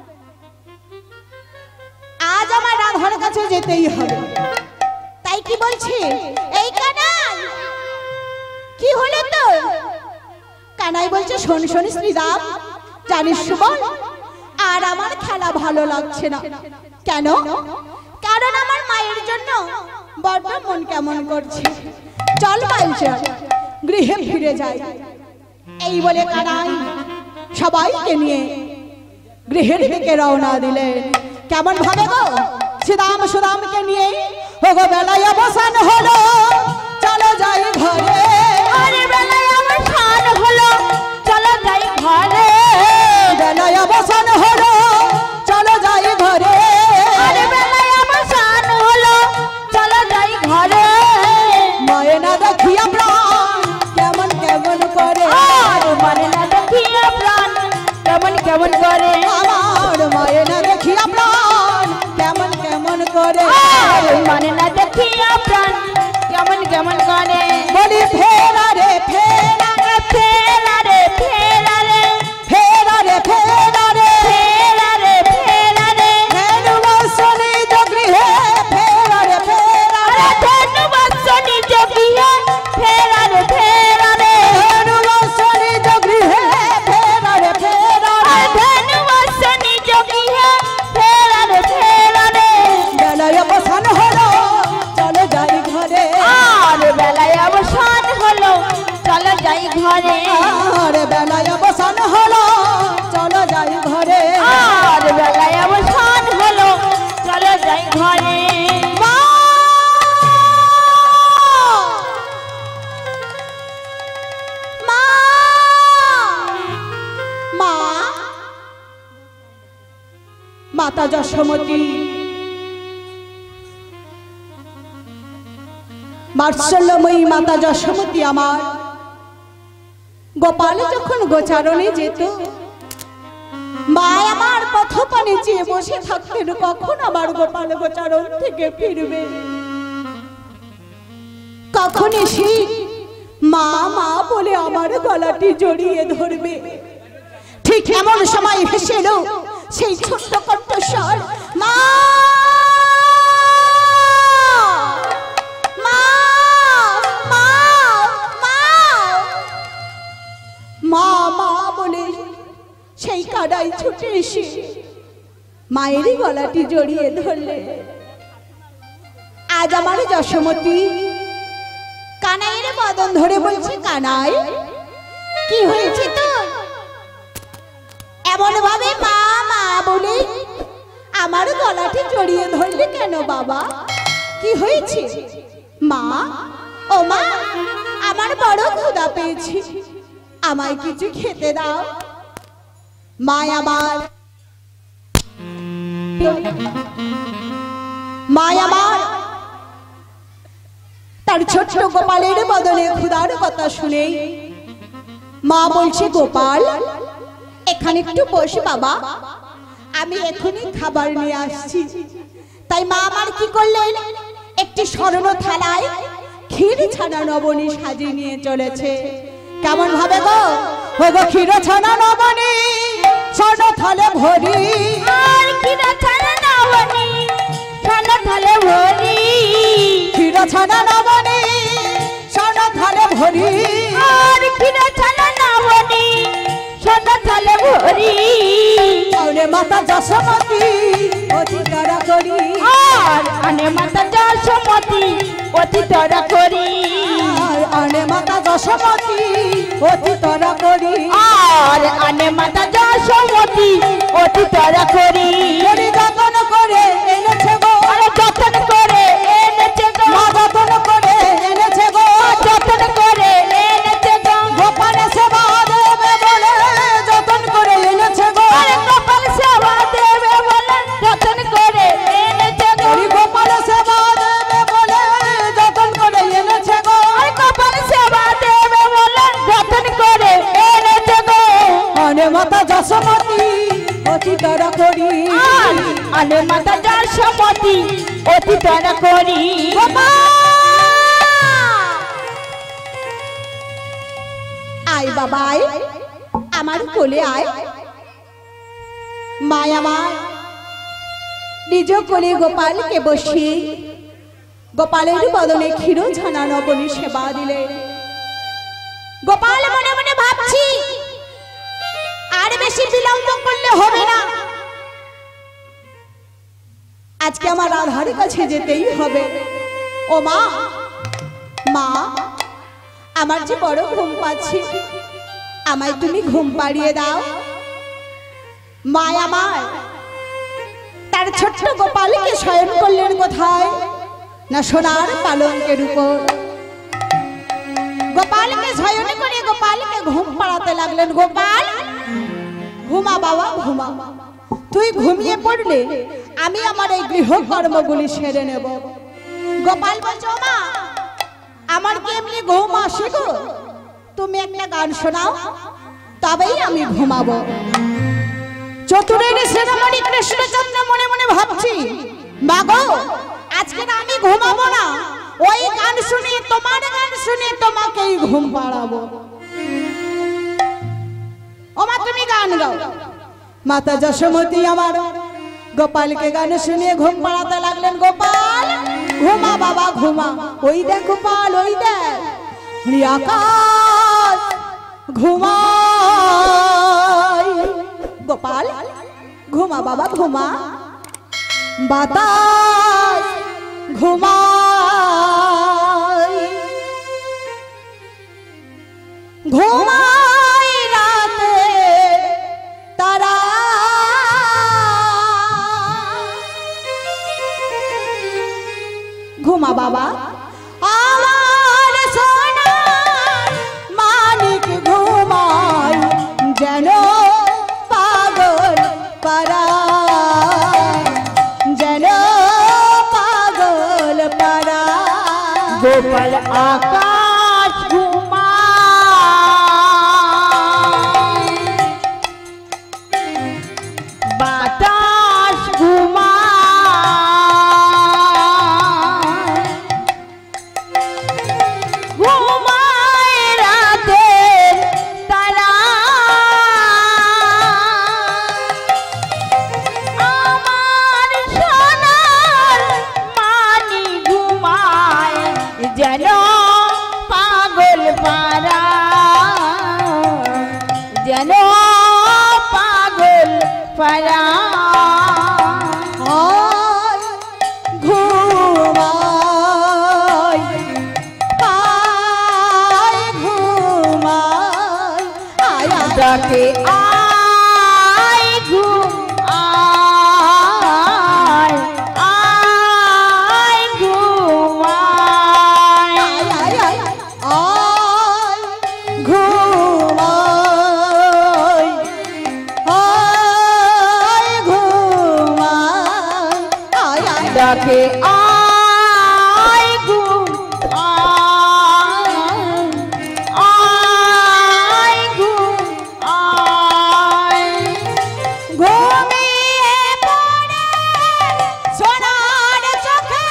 আজ আমার রাধার কাছে যেতেই হবে। তাই কি বলছে? এই কানাই কি হলো তো? কানাই বলছে শোন শোন শ্রীরাম, জানিস সুবল আর আমার খেলা ভালো লাগছে না। কেন? কারণ আমার মায়ের জন্য বড্ড মন কেমন করছে। চল মাইল চল, গৃহে ফিরে যাই। এই বলে কানাই সবাইকে নিয়ে গৃহের দিকে রওনা দিলেন। কেমন ভাবে গো? শ্রীরাম সুরামকে নিয়ে ওগো বেলায় অবসান হলো, চলো যাই ঘরে। আরে বেলায় অবসান হলো, চলো যাই ঘরে। বেলায় অবসান হলো, চলো যাই ঘরে। আরে বেলায় অবসান হলো, চলো যাই ঘরে। মায়ে না দেখিয়া প্রাণ কেমন কেমন করে। আর মানে না দেখিয়া প্রাণ কেমন কেমন করে। আমার মায়ে না দেখিয়া প্রাণ কেমন কেমন করে। আর মানে না দেখিয়া প্রাণ কেমন কেমন করে। বলি ফেরা রে ফেরা এ ফেরা রে ফেরা রে ফেরা রে ফেরা রে ফেরা রে ফেরা রে। ধনুবাসনি গৃহে ফেরা রে ফেরা রে। আরে ধনুবাসনি যোগিয়ে ফেরা রে ফেরা রে। ধনুবাসনি গৃহে ফেরা রে ফেরা রে। আর ধনুবাসনি যোগিয়ে ফেরা রে ফেরা রে। বেলায় অবসান হলো, চলো যাই ঘরে। আর বেলায় অবসান হলো, চলো যাই ঘরে। আর বেলায় অবসান হলো, চলো যাই ঘরে। আর বেলায় অবসান হলো, চলো যাই ঘরে। মা! মা! মা! মাতা যশোমতী, মার্শল্যময়ী মাতা যশোমতী আমার গোপাল যখন গোচারণে যেত, মা আমার পথপানে চেয়ে বসে থাকতেন কখন আমার গোপাল গোচারণ থেকে ফিরবে, কখন এসে মা মা বলে আমার গলাটি জড়িয়ে ধরবে। ঠিক এমন এমন সময় ভেসে এলো সেই ছোট্ট কণ্ঠস্বর, মা মা মা মা মা মা বলে সেই কাদাই ছুটে এসে মায়ের গলাটি জড়িয়ে ধরলে। আজ আমার যশোমতী কানাইয়ের বদন ধরে বলছে, কানাই কি হয়েছে তোর? এমন ভাবে মা মা বলে আমার গলাটি জড়িয়ে ধরলে কেন বাবা? কি হয়েছে? মা ও মা, আমার বড় ক্ষুধা পেয়েছে, আমায় কিছু খেতে দাও। মা আমার মা আমার তার ছোট্ট গোপালের বদনে ক্ষুধার কথা শুনে মা বলছে, গোপাল এখানে একটু বস বাবা, আমি এখনই খাবার নিয়ে আসছি। তাই মা আমার কি করলেন, একটি স্বর্ণ থালায় ক্ষীর ছানা নবনী সাজিয়ে নিয়ে চলেছে। কেমন ভাবে গো? ও গো ক্ষীর ছানা নবনী স্বর্ণ থালে ভরি, আর ক্ষীর ছানা নবনী স্বর্ণ থালে ভরি, ক্ষীর ছানা নবনী স্বর্ণ থালে ভরি, আর ক্ষীর ছানা নবনী স্বর্ণ থালে ভরি। আনে মাতা যশোমতী অতি তাড়া করি, আর আনে মাতা যশোমতী অতি তাড়া করি, আর আনে মাতা যশোমতী অতি তাড়া করি, আর আনে মাতা যশোমতী অতি তাড়া করি। করি যতন করে এনেছে গো, আরে যতন করে এনেছে গো, মা যতন করে এনেছে গো, যতন করে এনেছে গো, গোপালে সেবা দেবে বলে যতন করে এনেছে গো, আরে গোপাল সেবা দেবে বলে যতন করে এনেছে গো, ওই গোপালে সেবা দেবে বলে যতন করে এনেছে গো, আরে গোপাল সেবা দেবে বলে যতন করে এনেছে গো। আনে মাতা যশোমতী অতি তাড়া করি, আর আনে মাতা যশোমতী অতি তাড়া করি। আয় বাবা আয়, আমার কোলে আয়। মা আমার নিজ কোলে গোপালকে বসিয়ে গোপালের বদনে ক্ষীর ছানা নবনী সেবা দিলেন। গোপাল মনে মনে ভাবছি, আর বেশি বিলম্ব করলে হবে না, আজকে আমার রাধার কাছে যেতেই হবে। ও মা মা, আমার যে বড় ঘুম পাচ্ছে, আমায় তুমি ঘুম পাড়িয়ে দাও। মা আমার তার ছোট্ট গোপালকে শয়ন করলেন কোথায় না সোনার পালঙ্কের উপর। গোপালকে শয়ন করে গোপালকে ঘুম পাড়াতে লাগলেন। গোপাল ঘুমা বাবা ঘুমা, তুই ঘুমিয়ে পড়লে আমি আমার এই গৃহকর্মগুলি সেরে নেব। গোপাল বলছে, মা আমার কি এমনি ঘুম আসে গো? তুমি একটা গান শোনাও, তবেই আমি ঘুমাবো। চতুরের সেনামণি কৃষ্ণচন্দ্র মনে মনে ভাবছি, মা গো আজকে না আমি ঘুমাবো না, ওই গান শুনে তোমার গান শুনে তোমাকেই ঘুম পাড়াবো। ও মা তুমি গান গাও। মাতা যশোমতী আমার গোপালকে গান শুনিয়ে ঘুম পাড়াতে লাগলেন। গোপাল ঘুমা বাবা ঘুমা, ওই দেখ গোপাল ওই দেখ আকাশ ঘুমায়। গোপাল ঘুমা বাবা ঘুমা, বাতাস ঘুমায়, ঘুমায় রাতে তারা, ঘুমা বাবা আমার সোনার মানিক ঘুমায়, যেন পাগল পারা, যেন পাগল পারা। গোপাল আকাশ ঘুমায়, বাতাস ঘুমায়, ঘুমায় রাতে তারা, পারা আয় ঘুমাই আয় ঘুমাই আয় আয় ডাকে আয় ঘুম আয় আয় ঘুমায় আয় আয় আয় ঘুমাই আয় ঘুমাই আয় আয় ডাকে আয় ঘুম আয় আয় ঘুম আয় ঘুমিয়ে পড়ে সোনার চোখে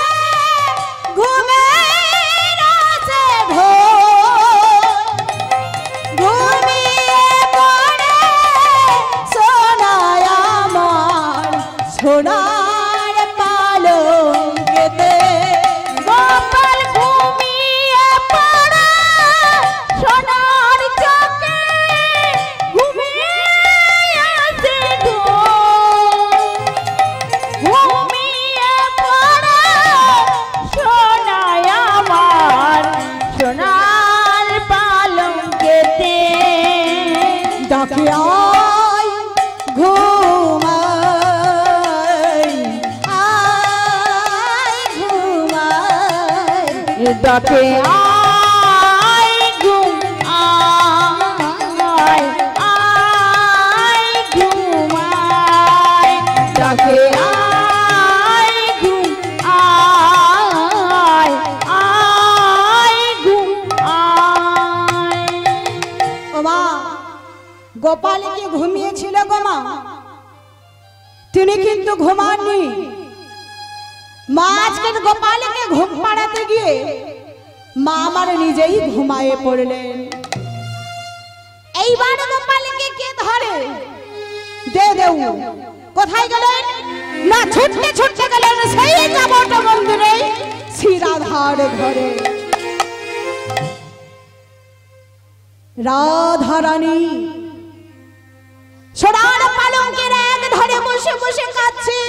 ঘুমের আছে ঢোল ঘুমিয়ে পড়ে সোনায় আমার সোনার পালঙ্কেতে গোপাল ঘুমিয়ে পড়ে সোনার চোখে ঘুমিয়ে আছে ঢোল ঘুমিয়ে পড়ে সোনায় আমার সোনার পালঙ্কেতে ডাকে আয় ঘুমাই আয় ঘুমাই ডাকে আয় ঘুম আয় আয় ঘুমায় ডাকে আয় ঘুম আয় আয় ঘুম আয় ওমা গোপাল কি ঘুমিয়েছিল গো মা? তিনি কিন্তু ঘুমাননি। মা আজকে গোপালকে ঘুম পাড়াতে গিয়ে মা আমার নিজেই ঘুমায়ে পড়লেন। এইবার গোপালকে কে ধরে? দে দেউ কোথায় গেলেন? না ছুটতে ছুটতে গেলেন সেই যাবট মন্দিরে শ্রীরাধার ঘরে। রাধা রানী সোনার পালঙ্কের এক ধরে বসে বসে কাঁদছে।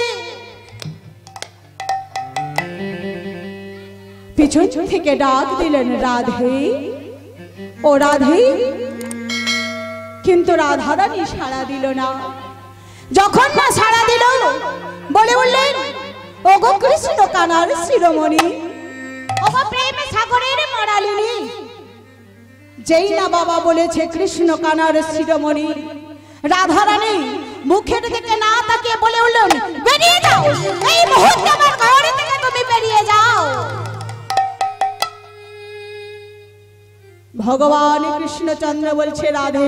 পিছন থেকে ডাক দিলেন রাধে, ও রাধে। কিন্তু রাধা রানী সাড়া দিল না। যখন না সাড়া দিল বলে বললেন, ওগো কৃষ্ণ কানার শিরোমণি, ওগো প্রেমে সাগরের মরালিনী। যেই না বাবা বলেছে কৃষ্ণ কানার শিরোমণি, রাধা রানী মুখের দিকে না তাকিয়ে বলে উঠলেন, বেরিয়ে যাও, এই মুহূর্তে আমার ঘর থেকে তুমি বেরিয়ে যাও। ভগবান কৃষ্ণচন্দ্র বলছে, রাধে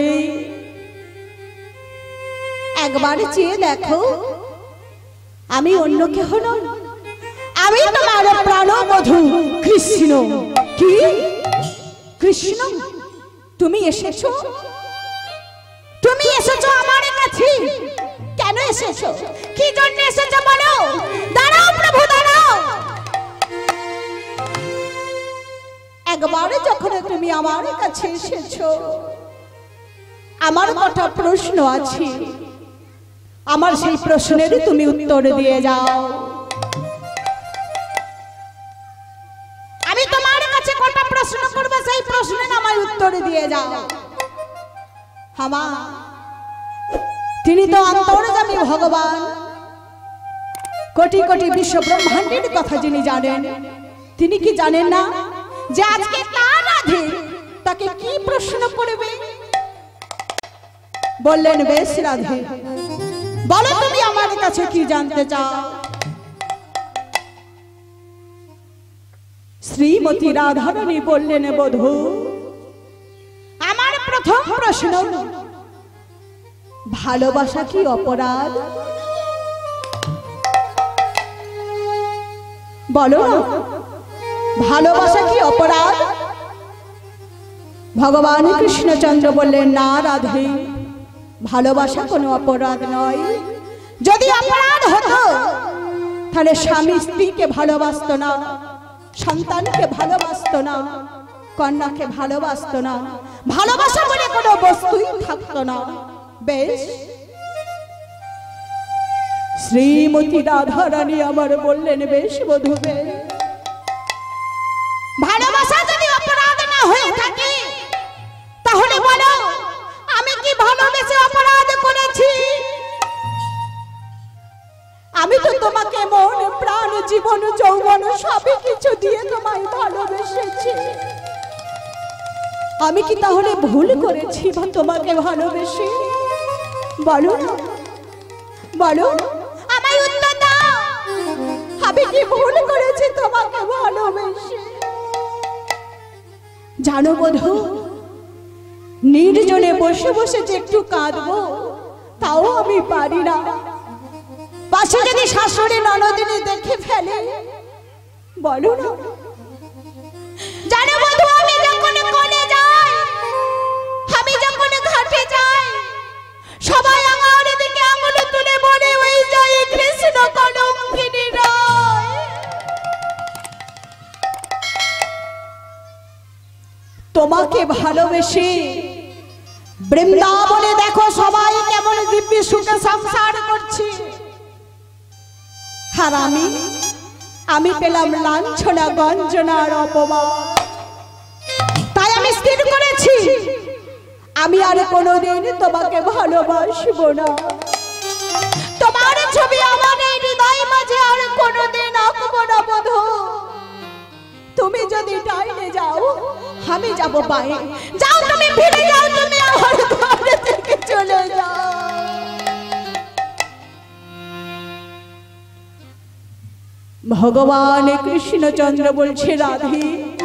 একবার চেয়ে দেখো, আমি অন্য কেহ নই, আমি তোমার প্রাণবধূ কৃষ্ণ। কি কৃষ্ণ? তুমি এসেছো? তুমি এসেছো আমার কাছে? কেন এসেছো? কি জন্য এসেছো বলো? দাঁড়াও প্রভু, দাঁড়াও। একবার যখন তুমি আমার কাছে এসেছো, আমার কটা প্রশ্ন আছে, আমার সেই প্রশ্নের তুমি উত্তর দিয়ে যাও। আমি তোমার কাছে কটা প্রশ্ন করবো, সেই প্রশ্নের আমায় উত্তর দিয়ে যাও। হামা তিনি তো অন্তর্যামী ভগবান, কোটি কোটি বিশ্ব ব্রহ্মাণ্ডের কথা যিনি জানেন, তিনি কি জানেন না যে আজকে তার রাধে তাকে কি প্রশ্ন করবে? বললেন, বেশ রাধে, বলো তুমি আমার কাছে কি জানতে চাও? শ্রীমতী রাধারানী বললেন, বধূ আমার প্রথম প্রশ্ন, ভালোবাসা কি অপরাধ? বলো না, ভালোবাসা কি অপরাধ? ভগবান কৃষ্ণচন্দ্র বললেন, না রাধে, ভালোবাসা কোনো অপরাধ নয়। যদি অপরাধ হতো তাহলে স্বামী স্ত্রীকে ভালোবাসতো না, সন্তানকে ভালোবাসতো না, কন্যাকে ভালোবাসতো না, ভালোবাসা বলে কোনো বস্তুই থাকতো না। বেশ, শ্রীমতী রাধারানী আমার বললেন, বেশ বধূবে, ভালোবাসা যদি অপরাধ না হয়ে থাকে তাহলে বলো আমি কি ভালোবেসে অপরাধ করেছি? আমি তো তোমাকে মন প্রাণ জীবন যৌবন সবই কিছু দিয়ে তোমায় ভালোবেসেছি। আমি কি তাহলে ভুল করেছি বা তোমাকে ভালোবেসে? বলো বলো, আমায় উত্তর দাও, আমি কি ভুল করেছি তোমাকে ভালোবেসে? জানো বধূ, নির্জনে বসে বসে যে একটু কাঁদবো তাও আমি পারি না। পাশে যদি শাশুড়ি ননদিনী দেখে ফেলে, বলো না। জানো বধূ, আমি যখন কোণে যাই, আমি যখন ঘাটে যাই, সবাই আমার দিকে আঙুল তুলে বলে, ওই যাই কৃষ্ণ কলঙ্কিনী রায়। তোমাকে ভালোবেসে বৃন্দাবনে দেখো সবাই কেমন দিব্য সুখে সংসার করছে, আর আমি আমি পেলাম লাঞ্ছনা গঞ্জনার অপমান। তাই আমি স্থির করেছি আমি আর কোনোদিন তোমাকে ভালোবাসবো না। তোমার ছবি আমার এই হৃদয় মাঝে আর কোনোদিন আঁকবো না বধূ। তুমি যদি ডাইনে যাও, আমি যাব বাঁয়ে। যাও, তুমি ফিরে যাও, তুমি আমার ঘর থেকে চলে যাও। ভগবান কৃষ্ণচন্দ্র বলছে, রাধে,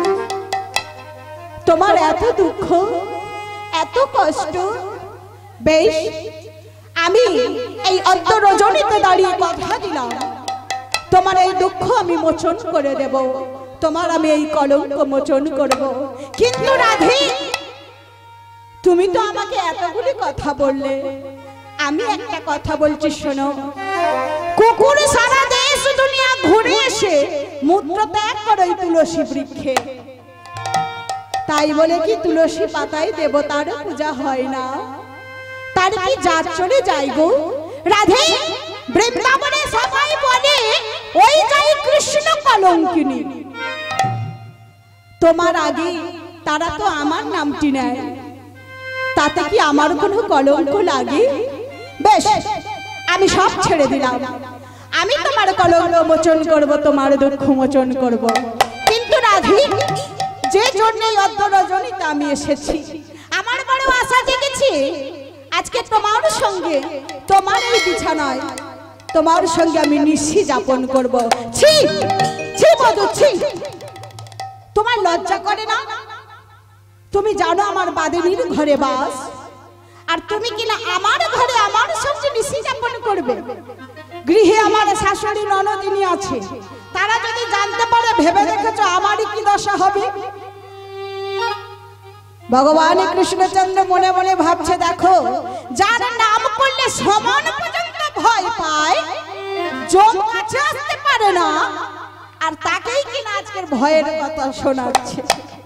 তোমার এত দুঃখ এত কষ্ট, বেশ আমি এই অর্ধ রজনীতে দাঁড়িয়ে কথা দিলাম, তোমার এই দুঃখ আমি মোচন করে দেব, তোমার আমি এই কলঙ্ক মোচন করব। কিন্তু রাধে, তুমি তো আমাকে এতগুলি কথা বললে, আমি একটা কথা বলছি শোনো। কুকুর সারা দেশ দুনিয়া ঘুরে এসে মূত্র ত্যাগ করে তুলসী বৃক্ষে, তাই বলে কি তুলসী পাতায় দেবতার পূজা হয় না? তার কি জাত চলে যায় গো? রাধে, বৃন্দাবনে সবাই বলে ওই যাই কৃষ্ণ কলঙ্কিনী। তোমার আগে তারা তো আমার নামটি নেয়, তাতে কি আমার কোনো কলঙ্ক লাগে? বেশ, আমি সব ছেড়ে দিলাম, আমি তোমার কলঙ্ক মোচন করব, তোমার দুঃখ মোচন করব। কিন্তু রাধে, যে জন্য অর্ধ রজনীতে আমি এসেছি, আমার বড় আশা জেগেছে আজকে তোমার সঙ্গে, তোমার এই বিছানায় তোমার সঙ্গে আমি নিশি যাপন করব। ছি ছি বধূ, ছি, তোমার লজ্জা করে না? তুমি জানো আমার বাদিনীর ঘরে বাস, আর তুমি কিনা আমার ঘরে আমার সঙ্গে নিশি যাপন করবে? গৃহে আমার শাশুড়ি ননদিনী আছে, তারা যদি জানতে পারে, ভেবে দেখেছো আমারই কি দশা হবে? ভগবান কৃষ্ণচন্দ্র মনে মনে ভাবছে, দেখো, যার নাম করলে সমান পর্যন্ত ভয় পায়, যোগ কাছে আসতে পারে না, আর তাকেই কিনা আজকের ভয়ের কথা শোনাচ্ছে।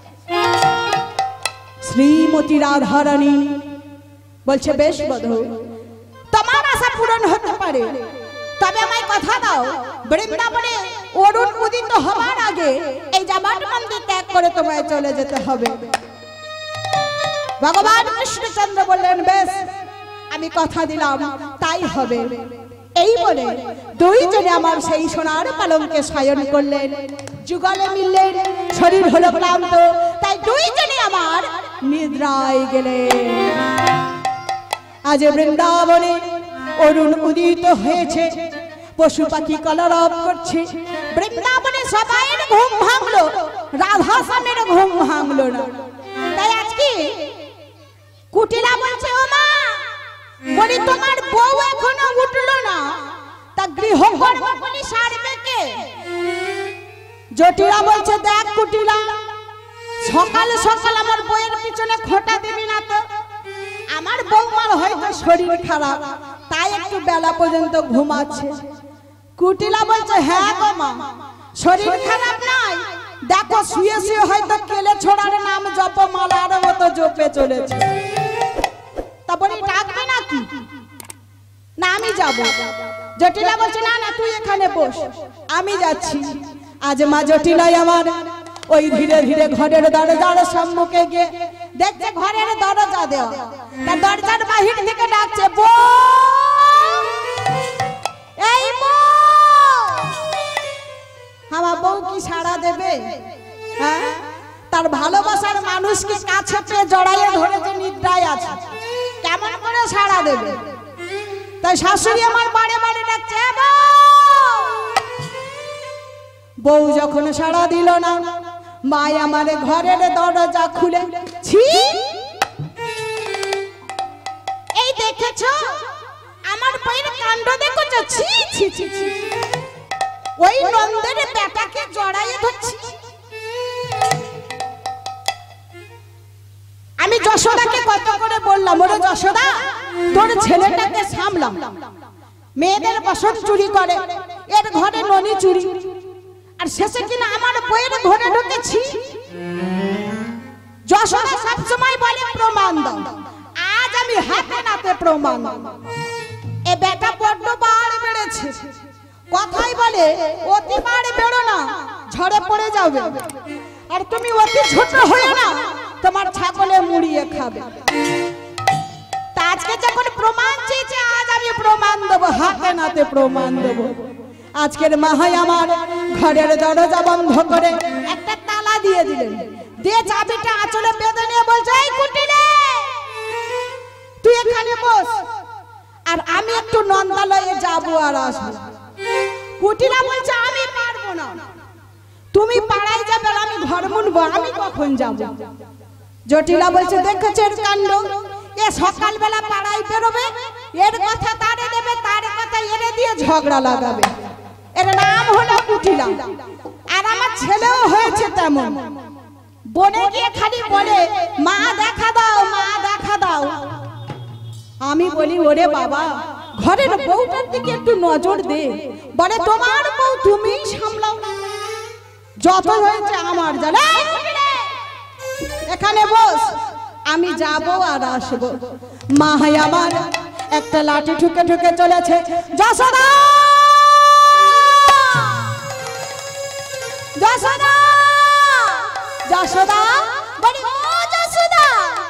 শ্রীমতী রাধারানী বলছে, বেশ বধূ, তোমার আশা পূরণ হতে পারে, তবে আমায় কথা দাও, বৃন্দাবনে অরুণ উদিত হবার আগে এই জামাট মন্দির ত্যাগ করে তোমায় চলে যেতে হবে। ভগবান কৃষ্ণচন্দ্র বললেন, বেশ, আমি কথা দিলাম, তাই হবে। এই বলে দুইজনে আমার সেই সোনার পালঙ্কে শয়ন করলেন, যুগলে মিললেন, শরীর হলো ক্লান্ত, তাই দুইজনে আমার নিদ্রায় গেলেন। আজ বৃন্দাবনে অরুণ উদিত হয়েছে, পশু পাখি কলরব করছে, বৃন্দাবনে সবাইয়ের ঘুম ভাঙলো, রাধা স্বামীর ঘুম ভাঙলো না। তাই আজকে কুটিলা বলছে, ও মা, বলি তোমার বউ এখনো উঠলো না, তা গৃহকর্মগুলি সারবে কে? জটিলা বলছে, দেখ কুটিলা, সকাল সকাল আমার বউয়ের পিছনে খোঁটা দিবি না তো, আমার বউমার হয়তো শরীর খারাপ, তাই একটু বেলা পর্যন্ত ঘুমাচ্ছে। কুটিলা বলছে, হ্যাঁ গো মা, শরীর খারাপ নাই, দেখো শুয়ে শুয়ে হয়তো কেলে ছোড়ার নাম জপ মালার মতো জপে চলেছে। তারপরে ডাকবে নাকি? না, আমি যাবো। জটিলা বলছে না না তুই এখানে বস, আমি যাচ্ছি। আজ মা জটিলাই আমার ওই ধীরে ধীরে ঘরের দরজার সম্মুখে গিয়ে দেখছে ঘরের দরজা দেওয়া, তার দরজার বাহির থেকে ডাকছে বউ, এই বউ। আমার বউ কি সাড়া দেবে? হ্যাঁ, তার ভালোবাসার মানুষকে কাছে পেয়ে জড়াইয়ে ধরেছে, নিদ্রায় আছে, কেমন করে সাড়া দেবে? তাই শাশুড়ি আমার বারে বারে ডাকছে বউ। বউ যখন সাড়া দিল না, মা আমার ঘরের দরজা খুলে ছি, এই দেখেছো আমার বউয়ের কাণ্ড দেখেছো? ছি ছি ছি ছি, ওই নন্দের বেটাকে জড়াইয়ে ধরছি। আমি যশোদাকে কত করে বললাম, ওরে যশোদা তোর ছেলেটাকে সামলাম, মেয়েদের বসন চুরি করে, এর ঘরে ননি চুরি, আর শেষে কিনা আমার বইয়ের ঘরে ঢুকেছি। যশোদা সবসময় বলে প্রমাণ দাও, আজ আমি হাতে নাতে প্রমাণ। এ বেটা বড্ড বাড় বেড়েছে, কথাই বলে অতি বাড় বেড়ো না, ঝড়ে পড়ে যাবে, আর তুমি অতি ছোট হয়ে না তোমার ছাগলে মুড়িয়ে খাবে। তা আজকে যখন প্রমাণ চেয়েছে, আজ আমি প্রমাণ দেবো, হাতে নাতে প্রমাণ দেবো। আজকের মাহাই আমার ঘরের দরজা বন্ধ করে একটা তালা দিয়ে দিলেন, দিয়ে চাবিটা আঁচলে বেঁধে নিয়ে বলছে এই কুটিরে তুই এখানে বস, আর আমি একটু নন্দালয়ে যাবো আর আসবো। কুটিরা বলছে আমি পারবো না, তুমি পাড়ায় যাবে আর আমি ঘর মুনবো, আমি কখন যাব? জটিলা বলছে দেখেছো এর কাণ্ড, এ সকালবেলা পাড়ায় বেরোবে, এর কথা তারে দেবে, তার কথা এরে দিয়ে ঝগড়া লাগাবে, এর নাম হলো কুটিলা। আর আমার ছেলেও হয়েছে তেমন, বনে গিয়ে খালি বলে মা দেখা দাও, মা দেখা দাও। আমি বলি ওরে বাবা, ঘরের বউটার দিকে একটু নজর দে, বলে তোমার বউ তুমি সামলাও, যত হয়েছে আমার জানা। এখানে বস, আমি যাব আর আসবো। মা হাই আমার একটা লাঠি ঠুকে ঠুকে চলেছে, যশোদা যশোদা যশোদা, বলি ও যশোদা।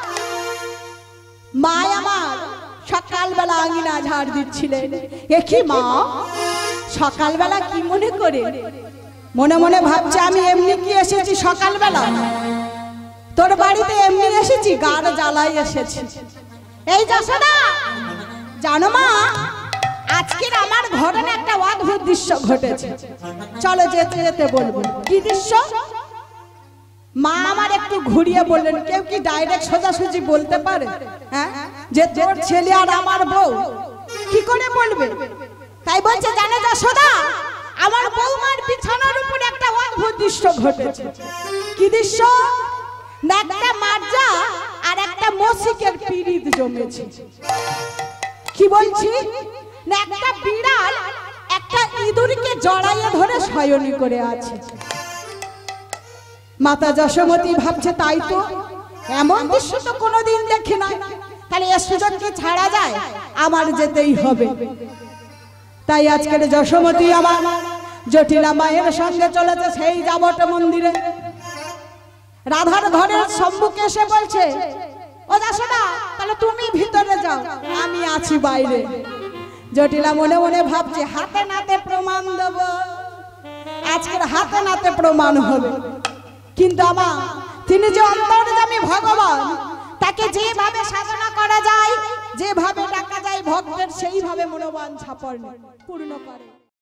মা আমার সকালবেলা আঙিনা ঝাড় দিচ্ছিলেন। এ কি মা, সকালবেলা কি মনে করে? মনে মনে ভাবছে আমি এমনি কি এসেছি সকালবেলা, তোর বাড়িতে এমনি এসেছি, গাড় জ্বালাই এসেছি। এই যশোদা জানো মা, আজকের আমার ঘরে একটা অদ্ভুত দৃশ্য ঘটেছে, চলো যেতে যেতে বলবো। কি দৃশ্য? মা আমার একটু ঘুরিয়ে বললেন, কেউ কি ডাইরেক্ট সোজাসুজি বলতে পারে হ্যাঁ যে তোর ছেলে আর আমার বউ? কি করে বলবে? তাই বলছে জানো যশোদা, আমার বৌমার বিছানার উপর একটা অদ্ভুত দৃশ্য ঘটেছে। কি দৃশ্য? না একটা মার্জা আর একটা মশিকের পিরিত জমেছে। কি বলছি? না একটা বিড়াল একটা ইঁদুরকে জড়াইয়ে ধরে শয়নি করে আছে। মাতা যশোমতী ভাবছে তাই তো, এমন দৃশ্য তো কোনোদিন দেখি না, তাহলে এর সুযোগ কি ছাড়া যায়? আমার যেতেই হবে। তাই আজকের যশোমতী আমার জটিলা মায়ের সঙ্গে চলেছে সেই যাবট মন্দিরে। রাধার ঘরের সম্মুখে এসে বলছে ও যশোদা তাহলে তুমি ভিতরে যাও, আমি আছি বাইরে। জটিলা মনে মনে ভাবছে হাতে নাতে প্রমাণ দেব, আজকের হাতে নাতে প্রমাণ হবে। কিন্তু আমার তিনি যে অন্তর্যামী ভগবান, তাকে যেভাবে সাধনা করা যায়, যেভাবে ডাকা যায় ভক্তের, সেইভাবে মনোবাঞ্ছা পূর্ণ করে।